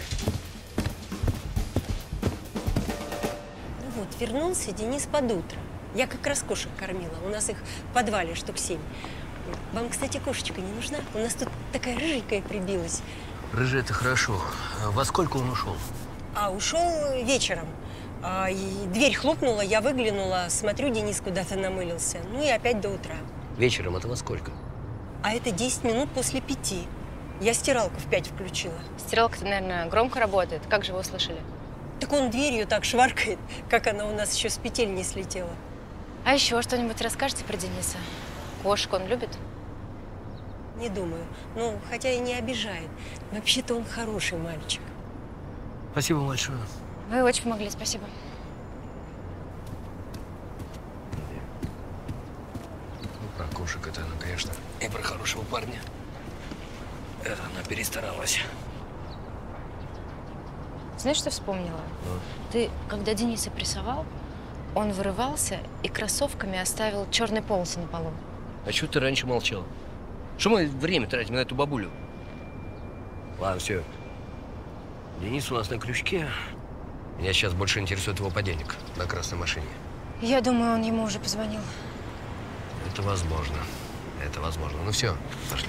Ну вот, вернулся Денис под утро. Я как раз кошек кормила. У нас их в подвале штук 7. Вам, кстати, кошечка не нужна? У нас тут такая рыженькая прибилась.
Рыжий, это хорошо. А во сколько он ушел?
А ушел вечером. И дверь хлопнула, я выглянула, смотрю, Денис куда-то намылился. Ну и опять до утра.
Вечером это во сколько?
А это 10 минут после 5. Я стиралку в 5 включила.
Стиралка-то, наверное, громко работает. Как же вы услышали?
Так он дверью так шваркает, как она у нас еще с петель не слетела.
А еще что-нибудь расскажете про Дениса? Кошек он любит?
Не думаю. Ну, хотя и не обижает. Вообще-то он хороший мальчик.
Спасибо большое.
Вы очень помогли, спасибо.
Ну, про кошек это она, конечно, и про хорошего парня. Это она перестаралась.
Знаешь, что вспомнила? Ты, когда Дениса прессовал, он вырывался и кроссовками оставил черные полосы на полу.
А чего ты раньше молчал? Что мы время тратим на эту бабулю? Ладно, все. Денис у нас на крючке. Меня сейчас больше интересует его подельник на красной машине.
Я думаю, он ему уже позвонил.
Это возможно. Это возможно. Ну все, пошли.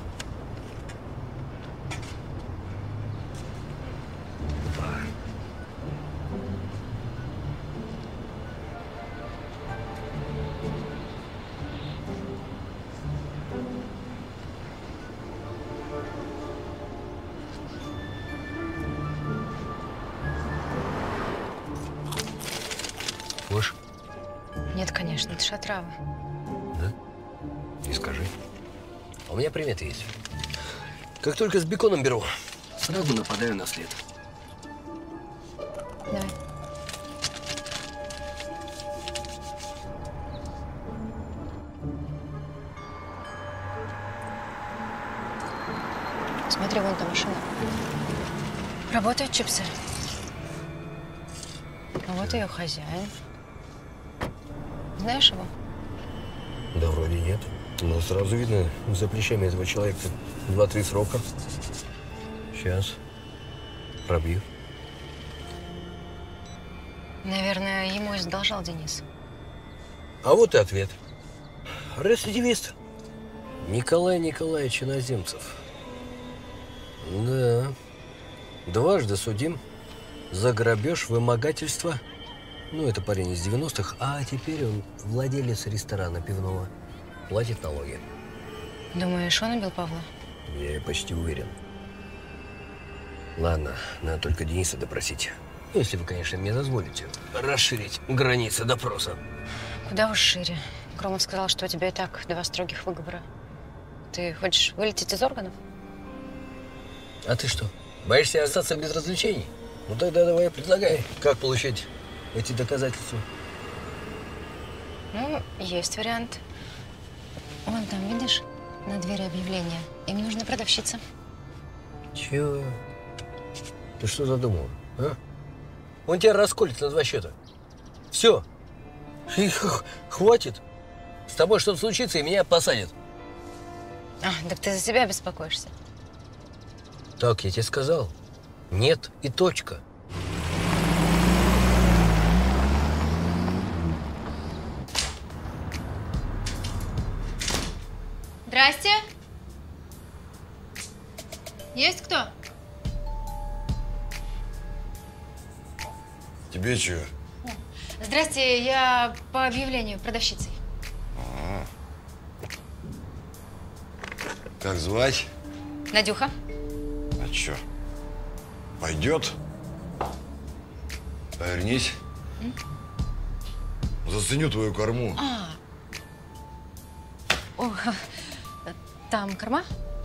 Будешь?
Нет, конечно, это же отрава.
Да? Не скажи. А у меня примета есть. Как только с беконом беру, сразу нападаю на след.
Давай. Смотри, вон там машина. Работают чипсы. А вот ее хозяин. Знаешь его?
Да вроде нет. Но сразу видно за плечами этого человека 2-3 срока. Сейчас. Пробью.
Наверное, ему и задолжал Денис.
А вот и ответ. Рецидивист. Николай Николаевич Иноземцев. Да. Дважды судим за грабеж, вымогательство. Ну, это парень из 90-х. А теперь он владелец ресторана пивного. Платит налоги.
Думаешь, он убил Павла?
Я почти уверен. Ладно, надо только Дениса допросить. Ну, если вы, конечно, мне дозволите расширить границы допроса.
Куда уж шире. Громов сказал, что у тебя и так 2 строгих выговора. Ты хочешь вылететь из органов?
А ты что, боишься остаться без развлечений? Ну тогда давай предлагай, как получить эти доказательства.
Ну, есть вариант. Вон там, видишь, на двери объявление. Им нужна продавщица.
Чего? Ты что задумал, а? Он тебя расколет на 2 счета. Все. Хватит. С тобой что-то случится, и меня посадят.
Так ты за себя беспокоишься.
Так, я тебе сказал. Нет и точка.
Здрасте. Есть кто?
Тебе чего?
Здрасте, я по объявлению продавщицей.
Как звать?
Надюха.
А чё? Пойдет? Повернись. Заценю твою корму.
О, там корма?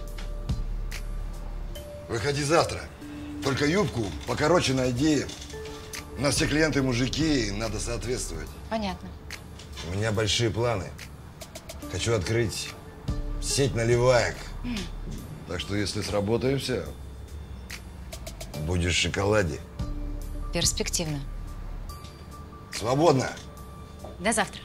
Выходи завтра. Только юбку покороче найди. У нас все клиенты мужики, надо соответствовать.
Понятно.
У меня большие планы. Хочу открыть сеть наливаек. Так что, если сработаемся, будешь в шоколаде.
Перспективно.
Свободно.
До завтра.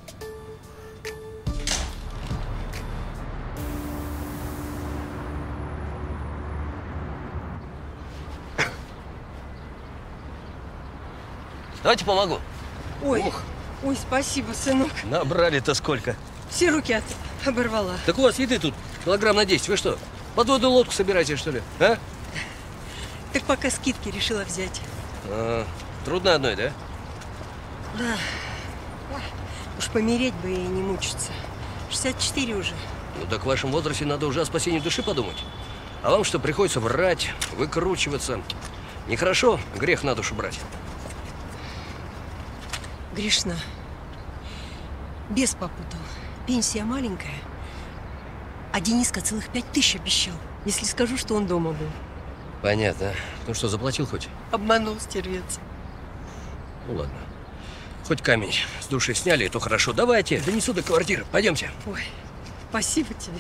Давайте помогу.
Ой, ой, спасибо, сынок.
Набрали-то сколько?
Все руки оборвала.
Так у вас еды тут килограмм на 10. Вы что, подводную лодку собираете, что ли? А?
Так пока скидки решила взять.
Трудно одной, да?
Да. Уж помереть бы и не мучиться. 64 уже.
Ну так в вашем возрасте надо уже о спасении души подумать. А вам что, приходится врать, выкручиваться? Нехорошо грех на душу брать.
Грешна. Бес попутал. Пенсия маленькая. А Дениска целых 5000 обещал, если скажу, что он дома был.
Понятно. Ну что, заплатил хоть?
Обманул стервец.
Ну ладно. Хоть камень с души сняли, то хорошо. Давайте, донесу до квартиры. Пойдемте.
Ой, спасибо тебе.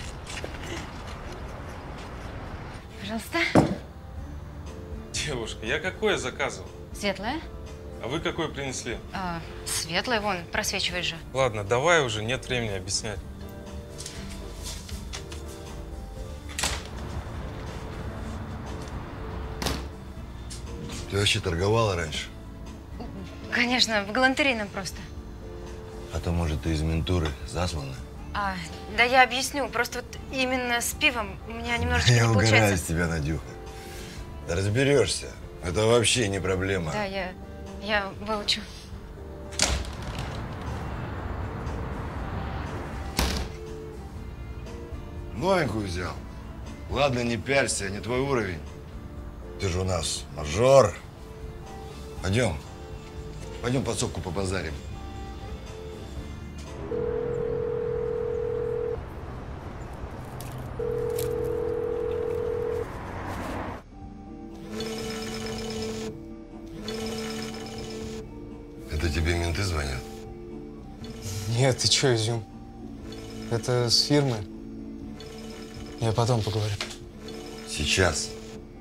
Пожалуйста.
Девушка, я какое заказывал?
Светлая.
А вы какое принесли?
Светлая, вон, просвечивает же.
Ладно, давай уже, нет времени объяснять.
Ты вообще торговала раньше?
Конечно, в галантерейном просто.
А то, может, ты из ментуры заслана?
Да я объясню, просто вот именно с пивом у меня немножечко
Я
не
угораю
получается.
с тебя, Надюха. Да разберешься. Это вообще не проблема.
Да, я выучу.
Новенькую взял. Ладно, не пялься, не твой уровень. Ты же у нас мажор. Пойдем. Пойдем подсобку побазарим. Это тебе менты звонят?
Нет, ты что, Изюм? Это с фирмы. Я потом поговорю.
Сейчас.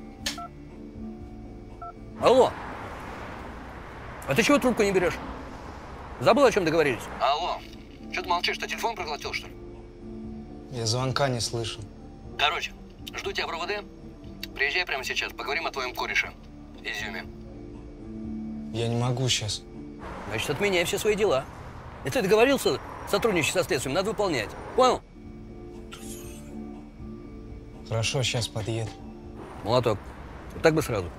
Алло. А ты чего трубку не берешь? Забыл, о чем договорились? Алло. Что ты молчишь? Ты телефон проглотил, что ли?
Я звонка не слышу.
Короче, жду тебя в РОВД. Приезжай прямо сейчас, поговорим о твоем кореше. Изюме.
Я не могу сейчас.
Значит, отменяй все свои дела. Если ты договорился сотрудничать со следствием, надо выполнять. Понял?
Хорошо, сейчас подъеду.
Молоток. Вот так бы сразу.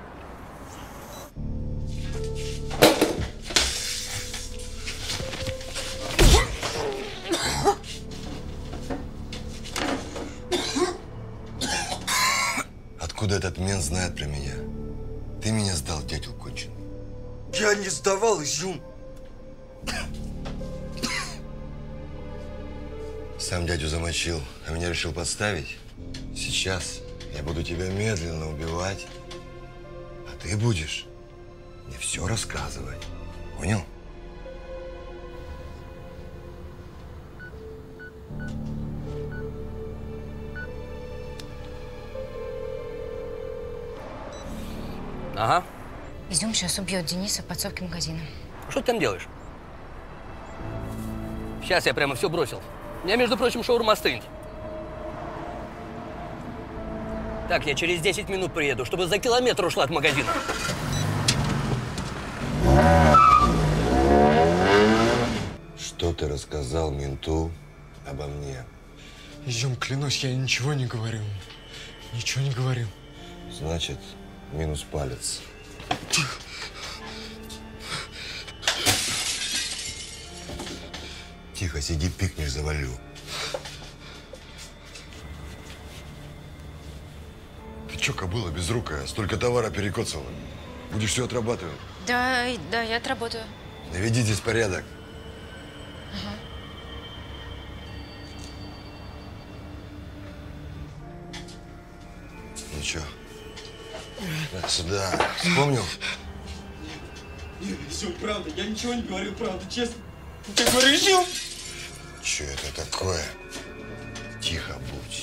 Откуда этот мент знает про меня? Ты меня сдал, дятел конченый.
Я не сдавал, Изюм.
Сам дядю замочил, а меня решил подставить. Сейчас я буду тебя медленно убивать, а ты будешь мне все рассказывать. Понял?
Ага.
Изюм сейчас убьет Дениса в подсобке магазина.
Что ты там делаешь? Сейчас я прямо все бросил. У меня, между прочим, шаурма стынет. Так, я через 10 минут приеду, чтобы за километр ушла от магазина.
Что ты рассказал менту обо мне?
Изюм, клянусь, я ничего не говорю. Ничего не говорю.
Значит, минус палец. Тихо, сиди, пикнешь, завалю. Ты чё, кобыла безрукая? Столько товара перекоцала. Будешь все отрабатывать?
Да, я отработаю.
Наведи здесь порядок.
Ага.
Ну чё? Сюда. Вспомнил?
Нет, Изюм, правда, я ничего не говорю, правда, честно. Ты говоришь, Изюм?
Чё это такое? Тихо будь.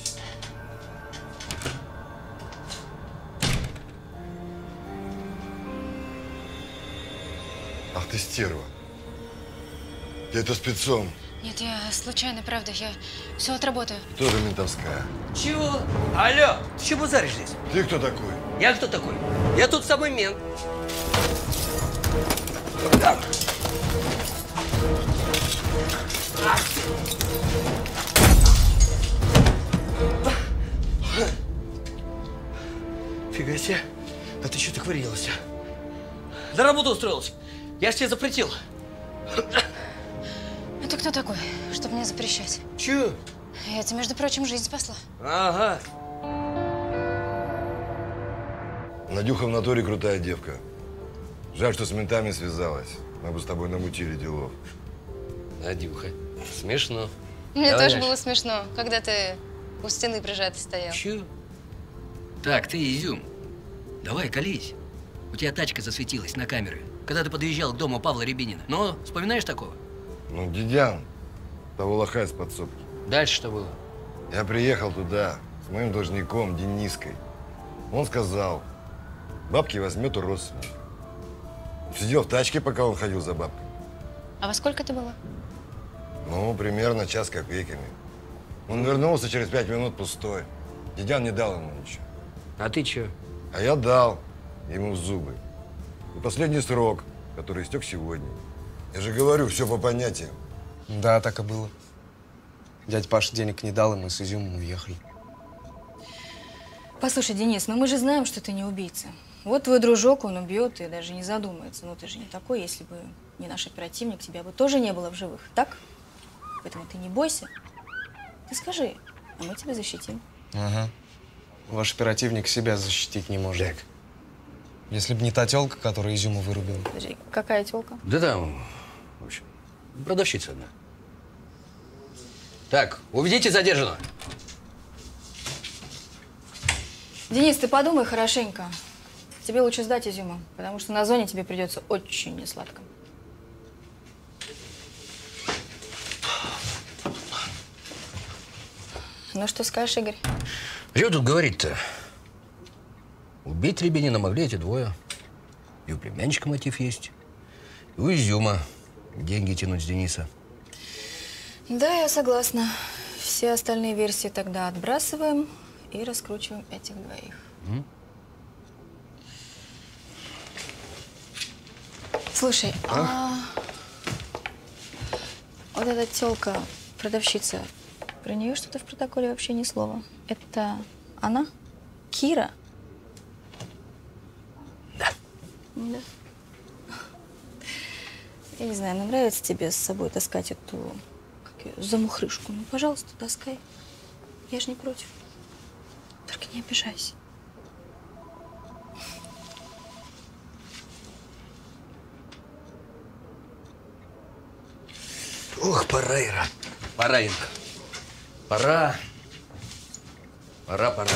Ах ты стерва. Ты это спецом.
Нет, я случайно, правда, я все отработаю.
Тоже ментовская.
Чего? Алло, ты чего базаришь здесь?
Ты кто такой?
Я кто такой? Я тут самый мент. Так. Фига себе. А ты что так вырядилась? На работу устроилась. Я ж тебе запретил.
А ты кто такой, чтобы мне запрещать?
Чего?
Я тебе, между прочим, жизнь спасла.
Ага.
Надюха в натуре крутая девка. Жаль, что с ментами связалась. Мы бы с тобой намутили делов.
Надюха. Смешно.
Мне
Давай
тоже
дальше.
было смешно, когда ты у стены прижатый стоял.
Чё? Так, ты, Изюм, давай, колись. У тебя тачка засветилась на камеры, когда ты подъезжал к дому Павла Рябинина. Но вспоминаешь такого?
Ну, Дидян, того лоха из подсобки.
Дальше что было?
Я приехал туда с моим должником Дениской. Он сказал, бабки возьмет у родственников. Сидел в тачке, пока он ходил за бабкой.
А во сколько это было?
Ну, примерно час копейками. Он вернулся через 5 минут пустой. Дидян не дал ему ничего.
А ты чё?
А я дал ему в зубы. И последний срок, который истек сегодня. Я же говорю, все по понятиям.
Да, так и было. Дядя Паша денег не дал, и мы с Изюмом уехали.
Послушай, Денис, ну мы же знаем, что ты не убийца. Вот твой дружок, он убьет и даже не задумается. Ну ты же не такой, если бы не наш оперативник, тебя бы тоже не было в живых, так? Поэтому ты не бойся. Ты скажи, а мы тебя защитим.
Ага. Ваш оперативник себя защитить не может. Так. Если бы не та тёлка, которая Изюма вырубила.
Подожди, какая тёлка?
Да там, в общем, продавщица одна. Так, уведите задержанного.
Денис, ты подумай хорошенько. Тебе лучше сдать Изюма, потому что на зоне тебе придется очень несладко. Ну, что скажешь, Игорь?
Что тут говорить-то? Убить Рябинина могли эти двое. И у племянничка мотив есть. И у Изюма деньги тянуть с Дениса.
Да, я согласна. Все остальные версии тогда отбрасываем и раскручиваем этих двоих. Слушай, вот эта тёлка, продавщица, про нее что-то в протоколе вообще ни слова. Это она? Кира?
Да.
Да. Я не знаю, нравится тебе с собой таскать эту замухрышку? Ну, пожалуйста, таскай. Я же не против. Только не обижайся.
Ох, пора, Ира. Пора, Инка. Пора. Пора.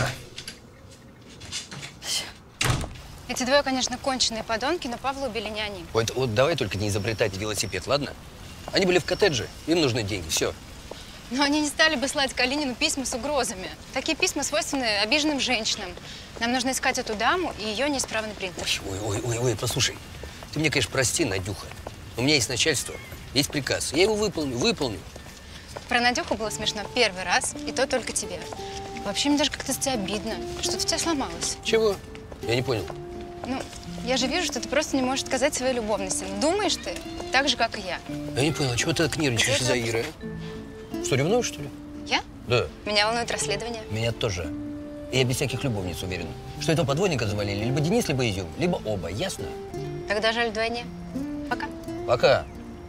Эти двое, конечно, конченые подонки, но Павла убили не они.
Вот давай только не изобретать велосипед, ладно? Они были в коттедже, им нужны деньги, все.
Но они не стали бы слать Калинину письма с угрозами. Такие письма свойственны обиженным женщинам. Нам нужно искать эту даму и ее неисправный принтер.
Ой, послушай. Ты мне, конечно, прости, Надюха. У меня есть начальство, есть приказ. Я его выполню.
Про Надюху было смешно первый раз, и то только тебе. Вообще, мне даже как-то за тебя обидно. Что-то в тебя сломалось.
Чего? Я не понял.
Ну, я же вижу, что ты просто не можешь отказать своей любовнице. Думаешь ты так же, как и я.
Я не понял, чего ты так нервничаешь из-за Иры? Что, ревнуешь, что ли?
Я?
Да.
Меня волнует расследование.
Меня тоже. И я без всяких любовниц уверен, что этого подводника завалили либо Денис, либо Изюм, либо оба, ясно?
Тогда жаль вдвойне. Пока.
Пока.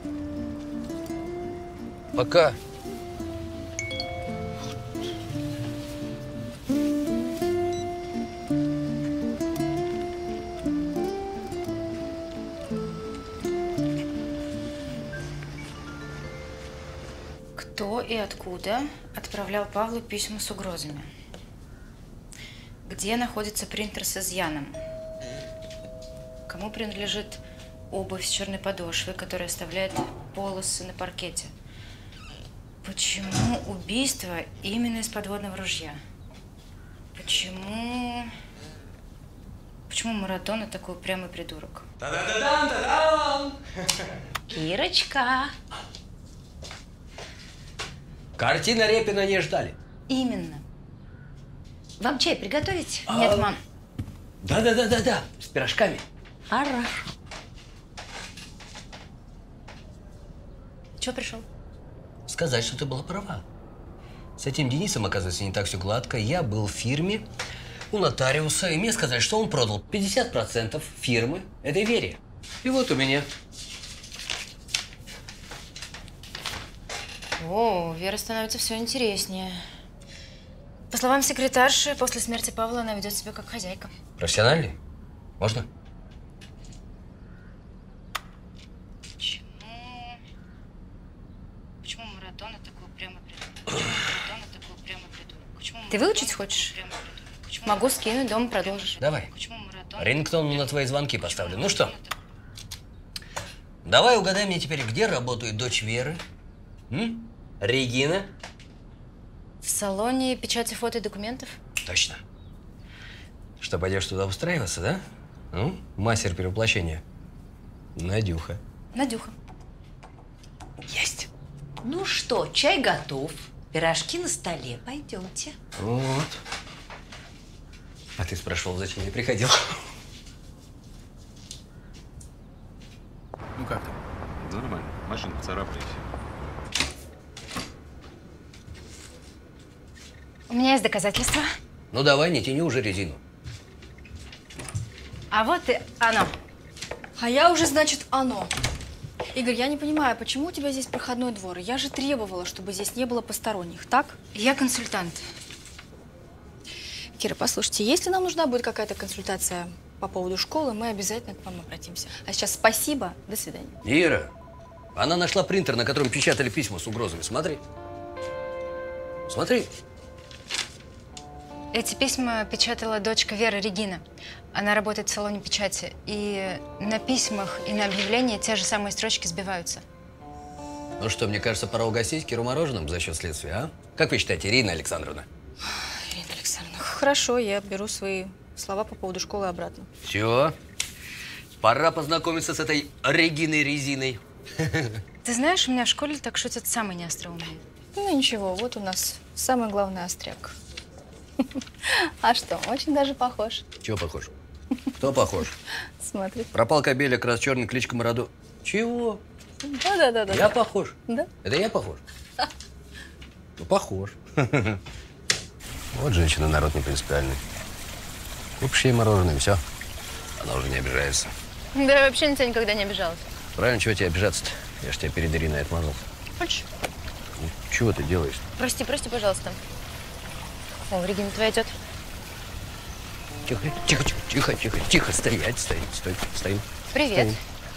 Пока.
Кто и откуда отправлял Павлу письма с угрозами? Где находится принтер с изъяном? Кому принадлежит обувь с черной подошвой, которая оставляет полосы на паркете? Почему убийство именно из подводного ружья? Почему Марадона такой упрямый придурок?
Та-да-да-дан-да-дан!
Кирочка.
Картина Репина не ждали.
Именно. Вам чай приготовить? Нет, мам.
Да, с пирожками.
Хорошо. Чего пришел?
Сказать, что ты была права. С этим Денисом, оказывается, не так все гладко. Я был в фирме у нотариуса, и мне сказали, что он продал 50% фирмы этой Вере. И вот у меня.
О, Вера становится все интереснее. По словам секретарши, после смерти Павла она ведет себя как хозяйка.
Профессиональный? Можно?
Почему Марадона такой упрямый придурок? Ты выучить хочешь? Могу скинуть, дома продолжишь.
Давай. Рингтон на твои звонки поставлю. Ну что? Давай угадай мне теперь, где работает дочь Веры? Регина?
В салоне печати фото и документов?
Точно. Что, пойдешь туда устраиваться, да? Ну, мастер перевоплощения. Надюха.
Надюха.
Есть.
Ну что, чай готов. Пирожки на столе. Пойдемте.
Вот. А ты спрашивал, зачем я приходил?
Ну как там? Да нормально. Машину поцарапали и все.
У меня есть доказательства.
Ну давай, не тяни уже резину.
А вот и оно.
А я уже, значит, оно. Игорь, я не понимаю, почему у тебя здесь проходной двор? Я же требовала, чтобы здесь не было посторонних, так?
Я консультант.
Кира, послушайте, если нам нужна будет какая-то консультация по поводу школы, мы обязательно к вам обратимся. А сейчас спасибо, до свидания.
Ира, она нашла принтер, на котором печатали письма с угрозами. Смотри. Смотри.
Эти письма печатала дочка Веры, Регина. Она работает в салоне печати. И на письмах, и на объявлении те же самые строчки сбиваются.
Ну что, мне кажется, пора угостить Киру мороженым за счет следствия, а? Как вы считаете, Ирина Александровна?
Ирина Александровна, хорошо, я беру свои слова по поводу школы обратно.
Все. Пора познакомиться с этой Региной Резиной.
Ты знаешь, у меня в школе так шутят самые неостроумные.
Ну ничего, вот у нас самый главный остряк. А что, очень даже похож.
Чего похож? Кто похож?
Смотри.
Пропал кобель, как раз черный, кличка Мараду. Чего?
Да.
Я похож?
Да.
Это я похож? Ну, похож. Вот женщина, народ не принципиальный. Купишь ей мороженое, все. Она уже не обижается.
Да, я вообще на тебя никогда не обижалась.
Правильно, чего тебе обижаться-то? Я ж тебя перед Ириной отмазал.
Хочешь?
Ну, чего ты делаешь?
Прости, пожалуйста. О, Регина твоя идет.
Тихо, стоять, стоим.
Привет.
Стоим.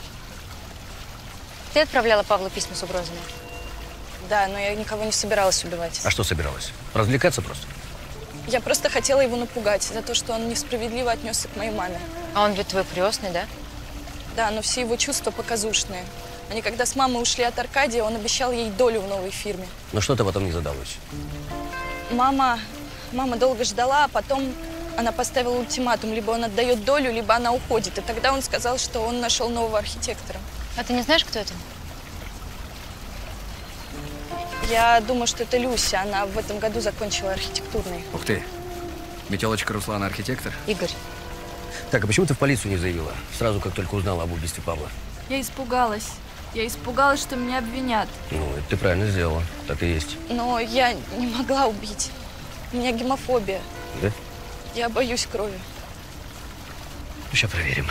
Ты отправляла Павлу письма с угрозами?
Да, но я никого не собиралась убивать.
А что собиралась? Развлекаться просто?
Я просто хотела его напугать за то, что он несправедливо отнесся к моей маме.
А он ведь твой крестный, да?
Да, но все его чувства показушные. Они когда с мамой ушли от Аркадия, он обещал ей долю в новой фирме.
Ну что ты потом не задалось?
Мама долго ждала, а потом она поставила ультиматум. Либо он отдает долю, либо она уходит. И тогда он сказал, что он нашел нового архитектора.
А ты не знаешь, кто это?
Я думаю, что это Люся. Она в этом году закончила архитектурный.
Ух ты. Метелочка Руслана архитектор?
Игорь.
Так, а почему ты в полицию не заявила? Сразу, как только узнала об убийстве Павла.
Я испугалась. Я испугалась, что меня обвинят.
Ну, это ты правильно сделала. Так и есть.
Но я не могла убить. У меня гемофобия.
Да?
Я боюсь крови.
Сейчас проверим.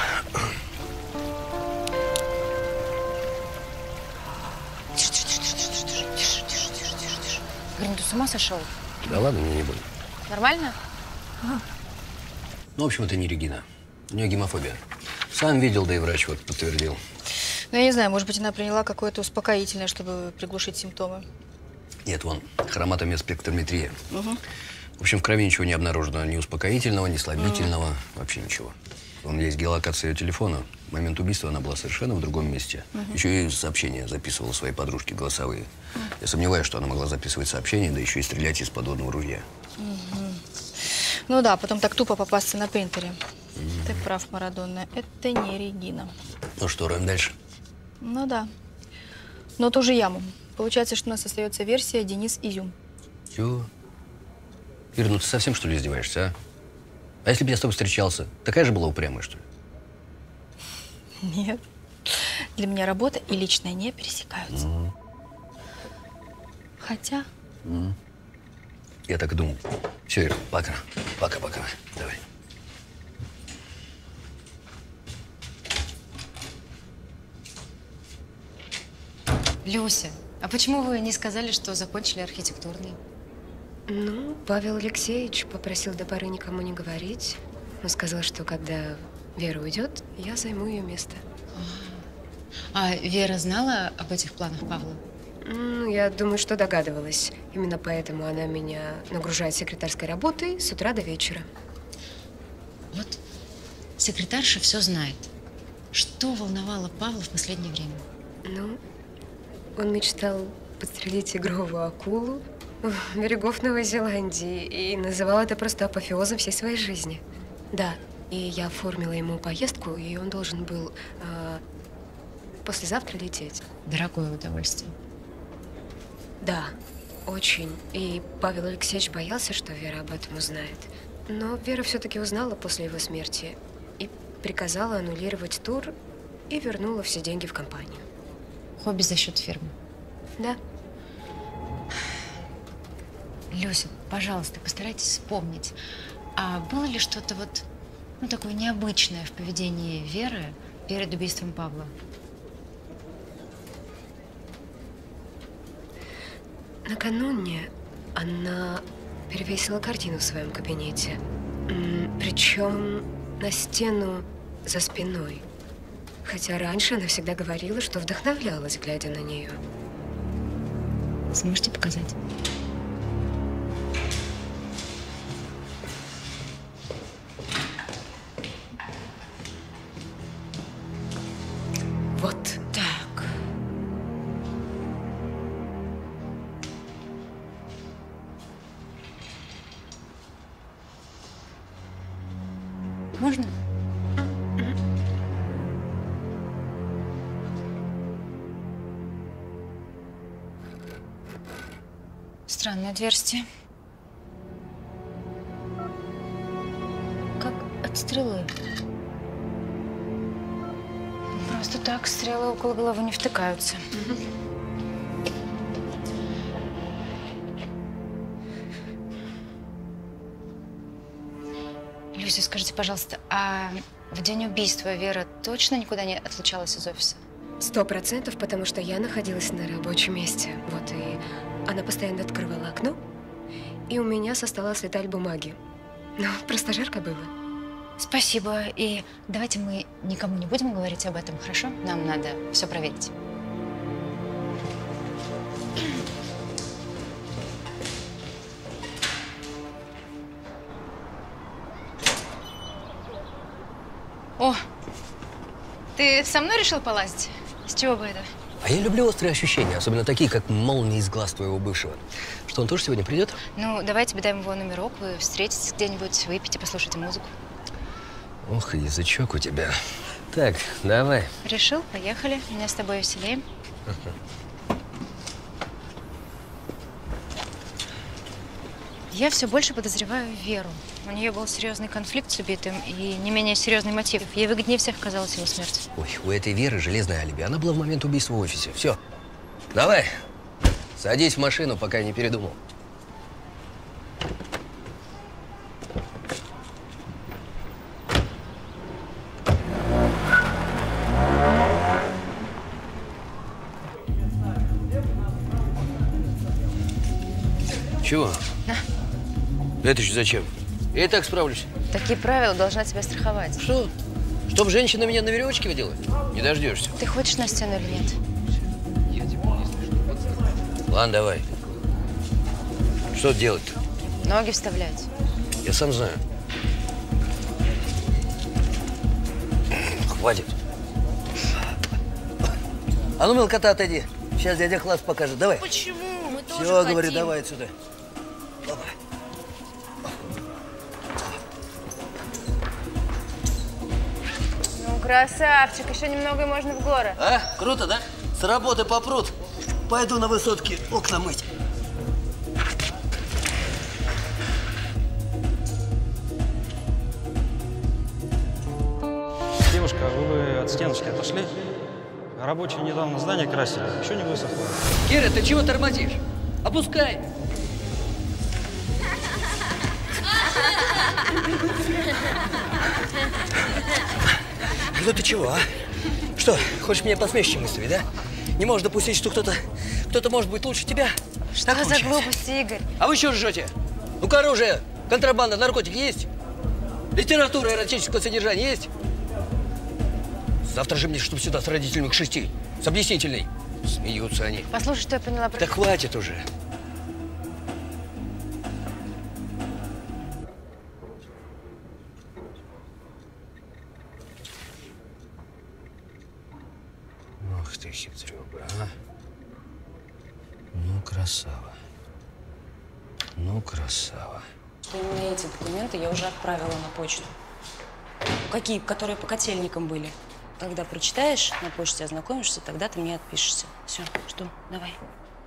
Грин, ты с ума сошел?
Да ладно, мне не больно.
Нормально?
Ну, в общем, это не Регина. У нее гемофобия. Сам видел, да и врач вот подтвердил.
Ну, я не знаю, может быть, она приняла какое-то успокоительное, чтобы приглушить симптомы.
Нет, вон, хроматомиоспектрометрия.
Угу.
В общем, в крови ничего не обнаружено. Ни успокоительного, ни слабительного. Вообще ничего. Вон есть геолокация ее телефона. В момент убийства она была совершенно в другом месте. Еще и сообщения записывала своей подружке голосовые. Я сомневаюсь, что она могла записывать сообщения, да еще и стрелять из подводного ружья.
Ну да, потом так тупо попасться на принтере. Ты прав, Марадонна. Это не Регина.
Ну что, роем дальше?
Ну да. Но ту же яму. Получается, что у нас остается версия Денис Изюм.
Чего? Ира, ну ты совсем, что ли, издеваешься, а? А если бы я с тобой встречался, такая же была упрямая, что ли?
Нет. Для меня работа и личное не пересекаются. Хотя…
Я так и думал. Все, Ира, пока. Пока-пока. Давай.
Люся, а почему вы не сказали, что закончили архитектурный?
Ну, Павел Алексеевич попросил до поры никому не говорить. Он сказал, что когда Вера уйдет, я займу ее место.
А Вера знала об этих планах Павла?
Ну, я думаю, что догадывалась. Именно поэтому она меня нагружает секретарской работой с утра до вечера.
Вот секретарша все знает. Что волновало Павла в последнее время?
Ну, он мечтал подстрелить тигровую акулу у берегов Новой Зеландии и называл это просто апофеозом всей своей жизни. Да, и я оформила ему поездку, и он должен был послезавтра лететь.
Дорогое удовольствие.
Да, очень. И Павел Алексеевич боялся, что Вера об этом узнает. Но Вера все-таки узнала после его смерти и приказала аннулировать тур и вернула все деньги в компанию.
Хобби за счет фирмы?
Да.
Люся, пожалуйста, постарайтесь вспомнить, а было ли что-то вот, ну, такое необычное в поведении Веры перед убийством Павла?
Накануне она перевесила картину в своем кабинете. Причем на стену за спиной. Хотя раньше она всегда говорила, что вдохновлялась, глядя на нее.
Сможете показать?
Вот.
Так. Можно? Странное отверстие. Как от стрелы. Просто так стрелы около головы не втыкаются. Люся, скажите, пожалуйста, а в день убийства Вера точно никуда не отлучалась из офиса?
100%, потому что я находилась на рабочем месте. Вот, и она постоянно открывала окно, и у меня со стола слетали бумаги. Ну, просто жарко было.
Спасибо. И давайте мы никому не будем говорить об этом, хорошо? Нам надо все проверить. О, ты со мной решил полазить? С чего бы это?
А я люблю острые ощущения, особенно такие, как молнии из глаз твоего бывшего. Что, он тоже сегодня придет?
Ну, давайте даем его номерок, вы встретитесь где-нибудь, выпьете, послушайте музыку.
Ох, язычок у тебя. Так, давай.
Решил? Поехали. Мне с тобой веселее. Я все больше подозреваю Веру. У нее был серьезный конфликт с убитым и не менее серьезный мотив. Ей выгоднее всех казалась его смерть.
Ой, у этой Веры железное алиби. Она была в момент убийства в офисе. Все. Давай, садись в машину, пока я не передумал. Чего? Это еще зачем? Я и так справлюсь.
Такие правила должна тебя страховать.
Что? Чтоб женщина меня на веревочке водила? Не дождешься.
Ты хочешь на стену или нет?
Ладно, давай. Что делать-то?
Ноги вставлять.
Я сам знаю. Хватит. А ну, мелкота, отойди. Сейчас дядя класс покажет. Давай.
Почему? Мы тоже
Все,
хотим.
говорю, давай отсюда.
Ну, красавчик, еще немного и можно в горы.
А? Круто, да? С работы попрут. Пойду на высотке окна мыть.
Девушка, вы бы от стеночки отошли? Рабочие недавно здание красили, еще не высохло.
Кира, ты чего тормозишь? Опускай! Ну ты чего, а? Что, хочешь меня посмешищем выставить, да? Не можешь допустить, что кто-то может быть лучше тебя?
Что за глупости, Игорь?
А вы что ржете? Ну-ка, оружие, контрабанда, наркотики есть? Литература эротического содержания есть? Завтра же мне, чтобы сюда с родителями к 6. С объяснительной. Смеются они.
Послушай, что я поняла про...
Да хватит уже. Ох ты, хитрюга, а. Ну, красава. Ну, красава.
Что именно эти документы я уже отправила на почту. Какие? Которые по котельникам были. Когда прочитаешь, на почте ознакомишься, тогда ты мне отпишешься. Все, жду. Давай.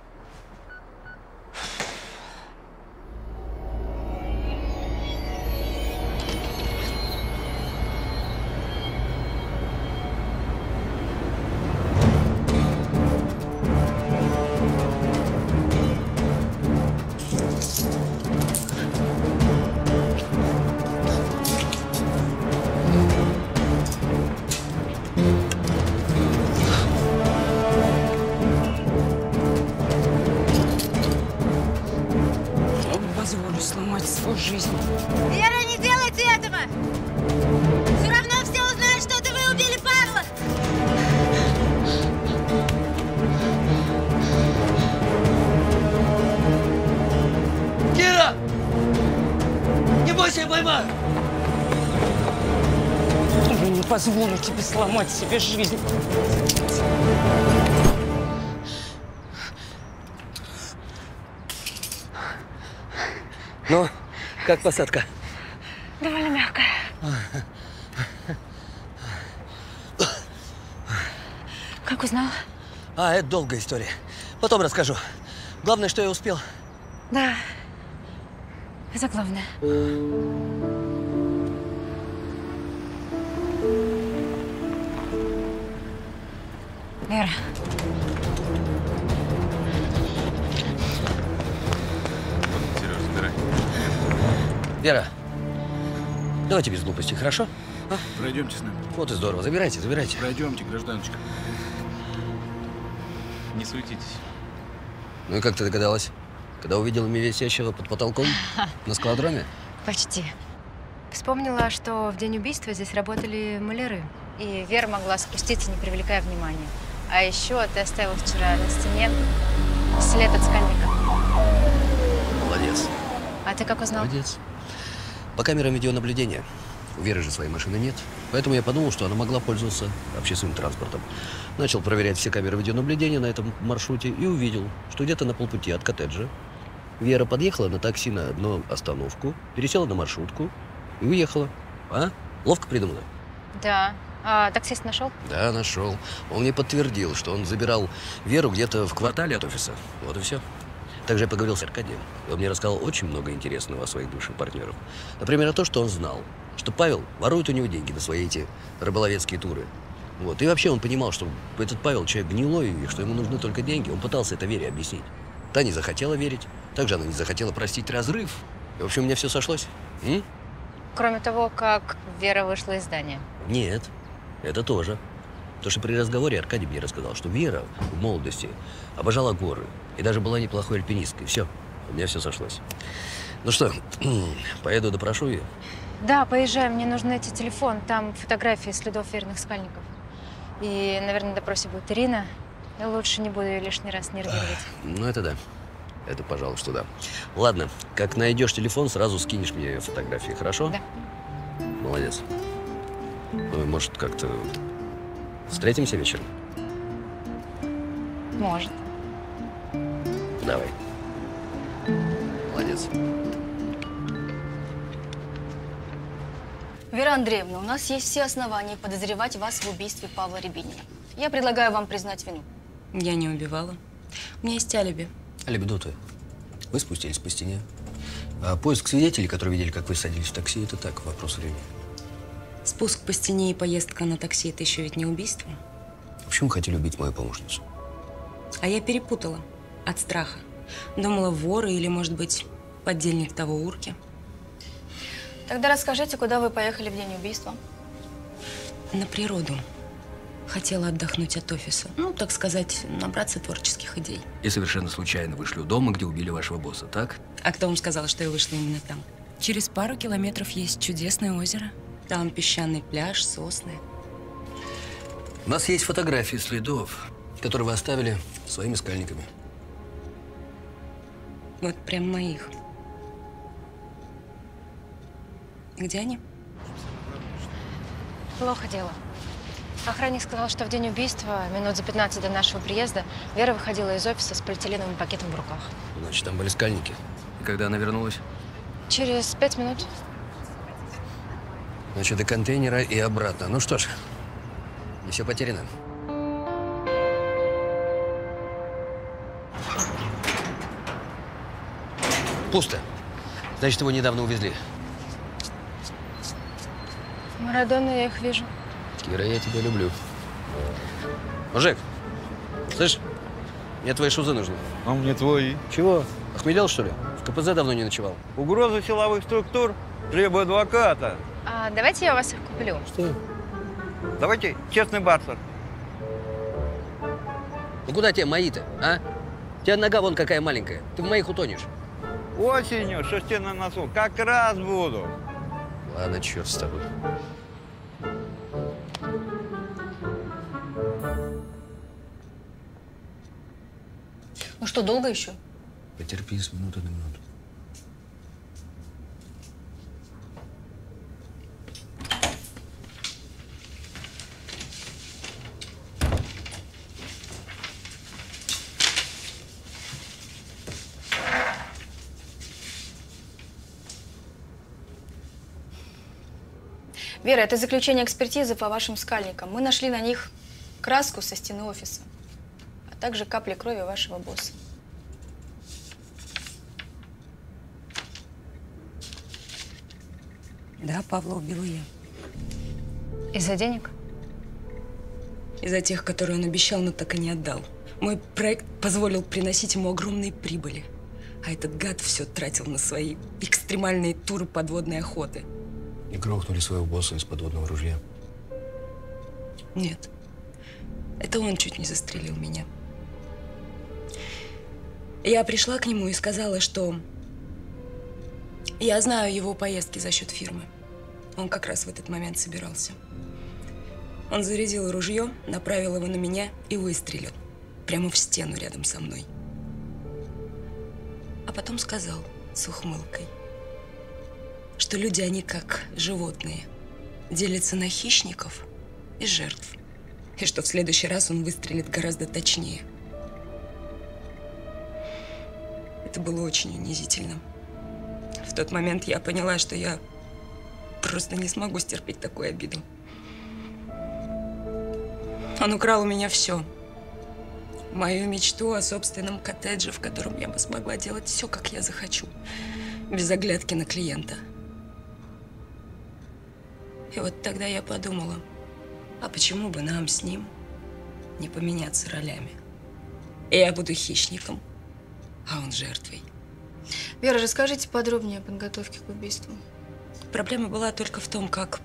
Жизнь. Вера, не делайте этого! Все равно все узнают, что это вы убили Павла!
Кира! Не бойся, я поймаю!
Я не позволю тебе сломать себе жизнь.
Ну, как посадка?
Довольно мягкая.
Как узнал?
А, это долгая история. Потом расскажу. Главное, что я успел.
Да, это главное. Вера.
Сереж, забирай.
Вера, давайте без глупостей, хорошо? А?
Пройдемте с нами.
Вот и здорово. Забирайте, забирайте.
Пройдемте, гражданочка. Не суетитесь.
Ну и как ты догадалась? Когда увидела меня висящего под потолком на скалодроме?
Почти. Вспомнила, что в день убийства здесь работали маляры. И Вера могла спуститься, не привлекая внимания. А еще ты оставил вчера на стене след от скальника.
Молодец.
А ты как узнал?
Молодец. По камерам видеонаблюдения. У Веры же своей машины нет. Поэтому я подумал, что она могла пользоваться общественным транспортом. Начал проверять все камеры видеонаблюдения на этом маршруте и увидел, что где-то на полпути от коттеджа Вера подъехала на такси на одну остановку, пересела на маршрутку и уехала. А? Ловко придумано?
Да. А таксист нашел?
Да, нашел. Он мне подтвердил, что он забирал Веру где-то в квартале от офиса. Вот и все. Также я поговорил с Аркадием. И он мне рассказал очень много интересного о своих бывших партнерах. Например, то, что он знал, что Павел ворует у него деньги на свои эти рыболовецкие туры. Вот. И вообще он понимал, что этот Павел человек гнилой, и что ему нужны только деньги. Он пытался это Вере объяснить. Та не захотела верить. Также она не захотела простить разрыв. И, в общем, у меня все сошлось.
Кроме того, как Вера вышла из здания.
Нет, это тоже. Потому что при разговоре Аркадий мне рассказал, что Вера в молодости обожала горы. И даже была неплохой альпинисткой. Все, у меня все сошлось. Ну что, поеду допрошу ее?
Да, поезжай, мне нужно найти телефон. Там фотографии следов верных скальников. И, наверное, на допросе будет Ирина. Я лучше не буду ее лишний раз нервировать.
Ну, это да. Это, пожалуйста, да. Ладно, как найдешь телефон, сразу скинешь мне ее фотографии, хорошо?
Да.
Молодец. Ну, и, может, как-то встретимся вечером?
Может.
Давай. Молодец.
Вера Андреевна, у нас есть все основания подозревать вас в убийстве Павла Рябинина. Я предлагаю вам признать вину.
Я не убивала. У меня есть алиби.
Алиби Дуты. Вы спустились по стене. А поиск свидетелей, которые видели, как вы садились в такси, это так, вопрос времени.
Спуск по стене и поездка на такси – это еще ведь не убийство.
Почему хотели убить мою помощницу?
А я перепутала. От страха. Думала, воры или, может быть, подельник того урки.
Тогда расскажите, куда вы поехали в день убийства?
На природу. Хотела отдохнуть от офиса. Ну, так сказать, набраться творческих идей.
И совершенно случайно вышли у дома, где убили вашего босса, так?
А кто вам сказал, что я вышла именно там? Через пару километров есть чудесное озеро. Там песчаный пляж, сосны.
У нас есть фотографии следов, которые вы оставили своими скальниками.
Вот прям моих. Где они?
Плохо дело. Охранник сказал, что в день убийства, минут за 15 до нашего приезда, Вера выходила из офиса с полиэтиленовым пакетом в руках.
Значит, там были скальники. И когда она вернулась?
Через 5 минут.
Значит, до контейнера и обратно. Ну что ж, не все потеряно. Пусто. Значит, его недавно увезли.
Марадона, я их вижу.
Кира, я тебя люблю. Мужик, слышь, мне твои шузы нужны.
А мне твои.
Чего? Охмелел, что ли? В КПЗ давно не ночевал.
Угроза силовых структур требует адвоката.
А, давайте я у вас их куплю.
Что?
Давайте честный бартер.
Ну куда тебе мои-то, а? У тебя нога вон какая маленькая. Ты в моих утонешь.
Осенью, шерсти на носу, как раз буду.
Ладно, черт с тобой.
Ну что, долго еще?
Потерпи с минуты на минуту.
Вера, это заключение экспертизы по вашим скальникам. Мы нашли на них краску со стены офиса, а также капли крови вашего босса.
Да, Павла убила я.
Из-за денег?
Из-за тех, которые он обещал, но так и не отдал. Мой проект позволил приносить ему огромные прибыли. А этот гад все тратил на свои экстремальные туры подводной охоты.
И грохнули своего босса из подводного ружья.
Нет. Это он чуть не застрелил меня. Я пришла к нему и сказала, что я знаю его поездки за счет фирмы. Он как раз в этот момент собирался. Он зарядил ружье, направил его на меня и выстрелил. Прямо в стену рядом со мной. А потом сказал с ухмылкой, что люди, они как животные, делятся на хищников и жертв. И что в следующий раз он выстрелит гораздо точнее. Это было очень унизительно. В тот момент я поняла, что я просто не смогу стерпеть такую обиду. Он украл у меня все.
мою мечту о собственном коттедже, в котором я бы смогла делать все, как я захочу, без оглядки на клиента. И вот тогда я подумала, а почему бы нам с ним не поменяться ролями? Я буду хищником, а он жертвой.
Вера, расскажите подробнее о подготовке к убийству.
Проблема была только в том, как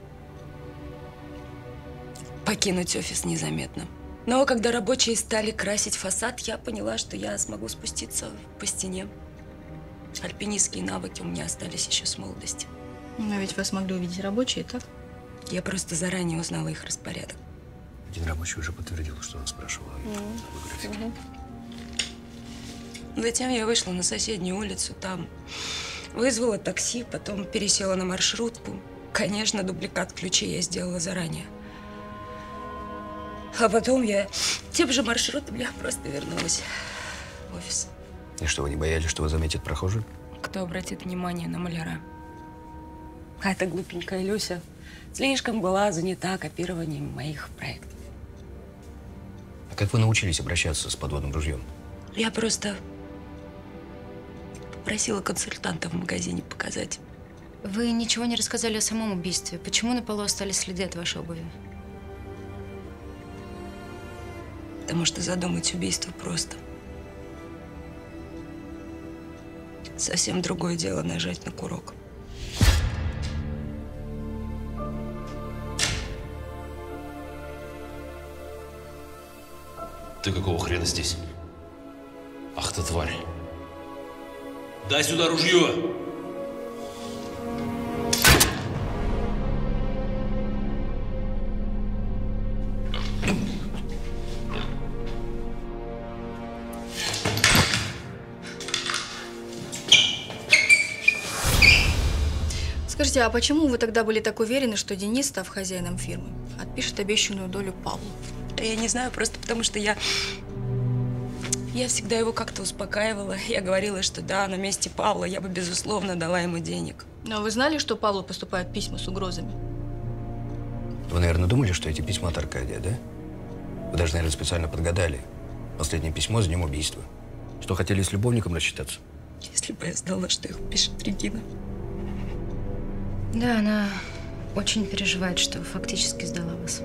покинуть офис незаметно. Но когда рабочие стали красить фасад, я поняла, что я смогу спуститься по стене. Альпинистские навыки у меня остались еще с молодости.
Но ведь вас могли увидеть рабочие, так?
Я просто заранее узнала их распорядок.
Один рабочий уже подтвердил, что он спрашивал о графике.
Затем я вышла на соседнюю улицу, там вызвала такси, потом пересела на маршрутку. Конечно, дубликат ключей я сделала заранее. А потом я тем же маршрутом просто вернулась в офис.
И что, вы не боялись, что вас заметит прохожий?
Кто обратит внимание на маляра? А эта глупенькая Люся слишком была занята копированием моих проектов.
А как вы научились обращаться с подводным ружьем?
Я просто попросила консультанта в магазине показать.
Вы ничего не рассказали о самом убийстве. Почему на полу остались следы от вашей обуви?
Потому что задумать убийство просто. Совсем другое дело нажать на курок.
Ты какого хрена здесь? Ах ты тварь. Дай сюда ружье!
Скажите, а почему вы тогда были так уверены, что Денис, став хозяином фирмы, отпишет обещанную долю Павлу?
Да я не знаю, просто потому что я всегда его как-то успокаивала. Я говорила, что да, на месте Павла я бы, безусловно, дала ему денег.
Но вы знали, что Павлу поступают письма с угрозами?
Вы, наверное, думали, что эти письма от Аркадия, да? Вы даже, наверное, специально подгадали. Последнее письмо с днем убийства. Что, хотели с любовником рассчитаться?
Если бы я знала, что их пишет Регина.
Да, она очень переживает, что фактически сдала вас.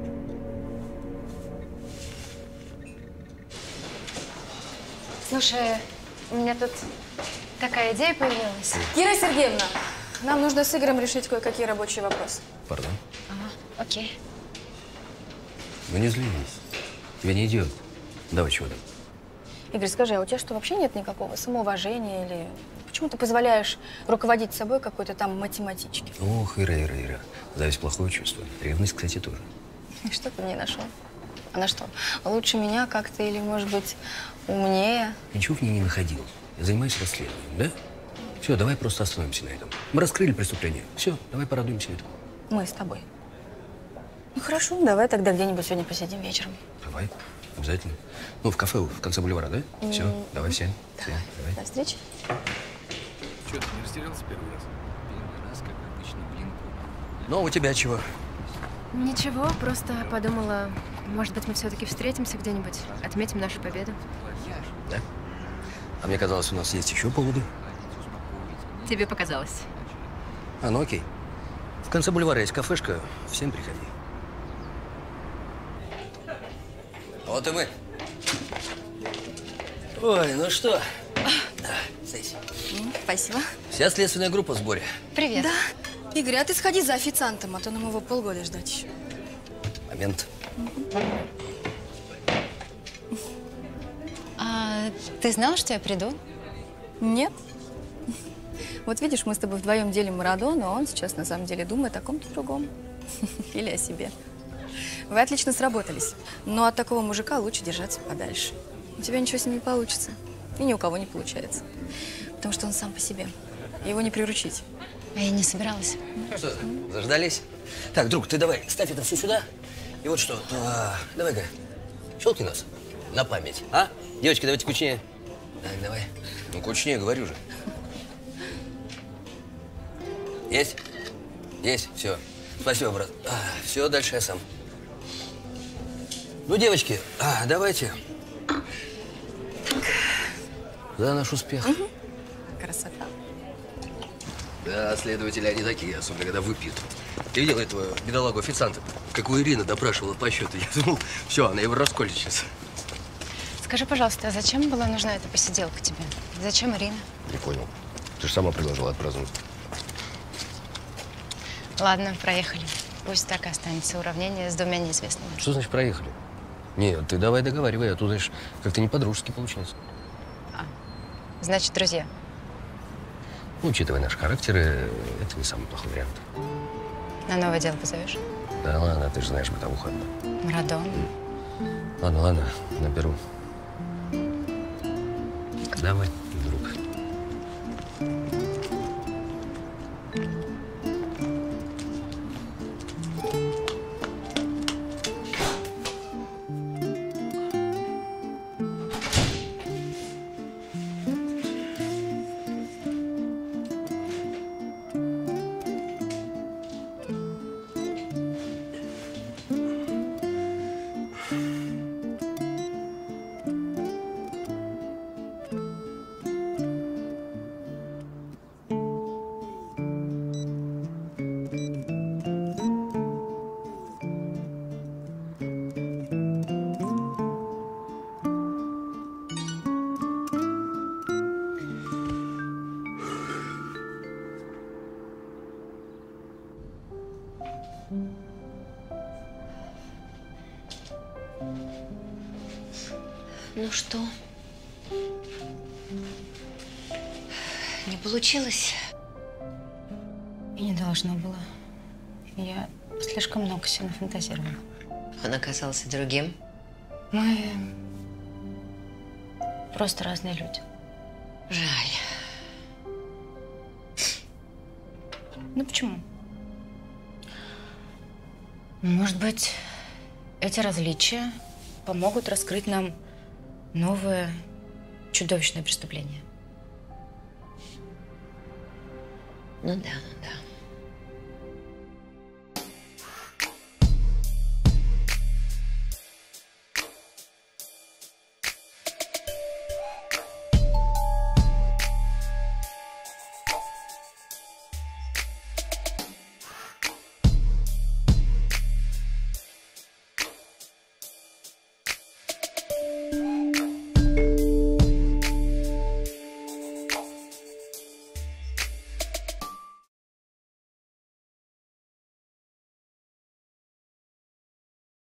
Слушай, у меня тут такая идея появилась.
Кира Сергеевна, нам нужно с Игорем решить кое-какие рабочие вопросы.
Пардон?
Окей.
Ну не злись. Тебе не идет. Давай, чего там?
Игорь, скажи, а у тебя что, вообще нет никакого самоуважения или почему ты позволяешь руководить собой какой-то там математичке?
Ох, Ира. Зависть плохое чувство. Ревность, кстати, тоже.
И что ты мне нашел? Она что, лучше меня как-то или, может быть, умнее?
Ничего в ней не находил. Я занимаюсь расследованием, да? Все, давай просто остановимся на этом. Мы раскрыли преступление. Все, давай порадуемся этому.
Мы с тобой. Ну хорошо, давай тогда где-нибудь сегодня посидим вечером.
Давай, обязательно. Ну, в кафе в конце бульвара, да? Все, давай, сядь. Давай.
До встречи.
Что, ты не растерялся первый раз? Первый раз, как обычно, блин. Ну, а у тебя чего?
Ничего, просто подумала, может быть, мы все-таки встретимся где-нибудь, отметим нашу победу.
Да? А мне казалось, у нас есть еще поводы.
Тебе показалось.
А, ну окей. В конце бульвара есть кафешка. Всем приходи. Вот и мы. Ой, ну что? Садись.
Спасибо.
Вся следственная группа в сборе.
Привет. Да. Игорь, а ты сходи за официантом, а то нам его полгода ждать еще.
Момент.
А ты знала, что я приду?
Нет. Вот видишь, мы с тобой вдвоем делим Марадону, а он сейчас на самом деле думает о ком-то другом. Или о себе. Вы отлично сработались, но от такого мужика лучше держаться подальше. У тебя ничего с ним не получится. И ни у кого не получается. Потому что он сам по себе. Его не приручить.
А я не собиралась.
Что, заждались? Так, друг, ты давай, ставь это все сюда. И вот что, давай-ка, щелкни нас на память, а? Девочки, давайте кучнее. Так, давай. Ну, кучнее, говорю же. Есть? Есть, все. Спасибо, брат. Все, дальше я сам. Ну, девочки, давайте За наш успех.
Красота.
Да, следователи, они такие, особенно когда выпьют. Ты видел этого бедолагу-официанта? Как у Ирины допрашивала по счету. Я думал, все, она его расколет сейчас.
Скажи, пожалуйста, а зачем была нужна эта посиделка тебе? Зачем Ирина?
Не понял. Ты же сама предложила отпраздновать.
Ладно, проехали. Пусть так и останется уравнение с двумя неизвестными.
Что значит проехали? Нет, ты давай договаривай, а то, знаешь, как-то не по-дружески получается.
Значит, друзья.
Ну, учитывая наши характеры, это не самый плохой вариант.
На новое дело позовешь?
Да ладно, ты же знаешь бытовуха.
Марадон.
Ладно, наберу. Давай, друг.
Ну что? Не получилось? И не должно было. Я слишком много себе нафантазировала.
Он оказался другим?
Мы просто разные люди.
Жаль.
Ну почему? Может быть, эти различия помогут раскрыть нам новое чудовищное преступление.
Ну да.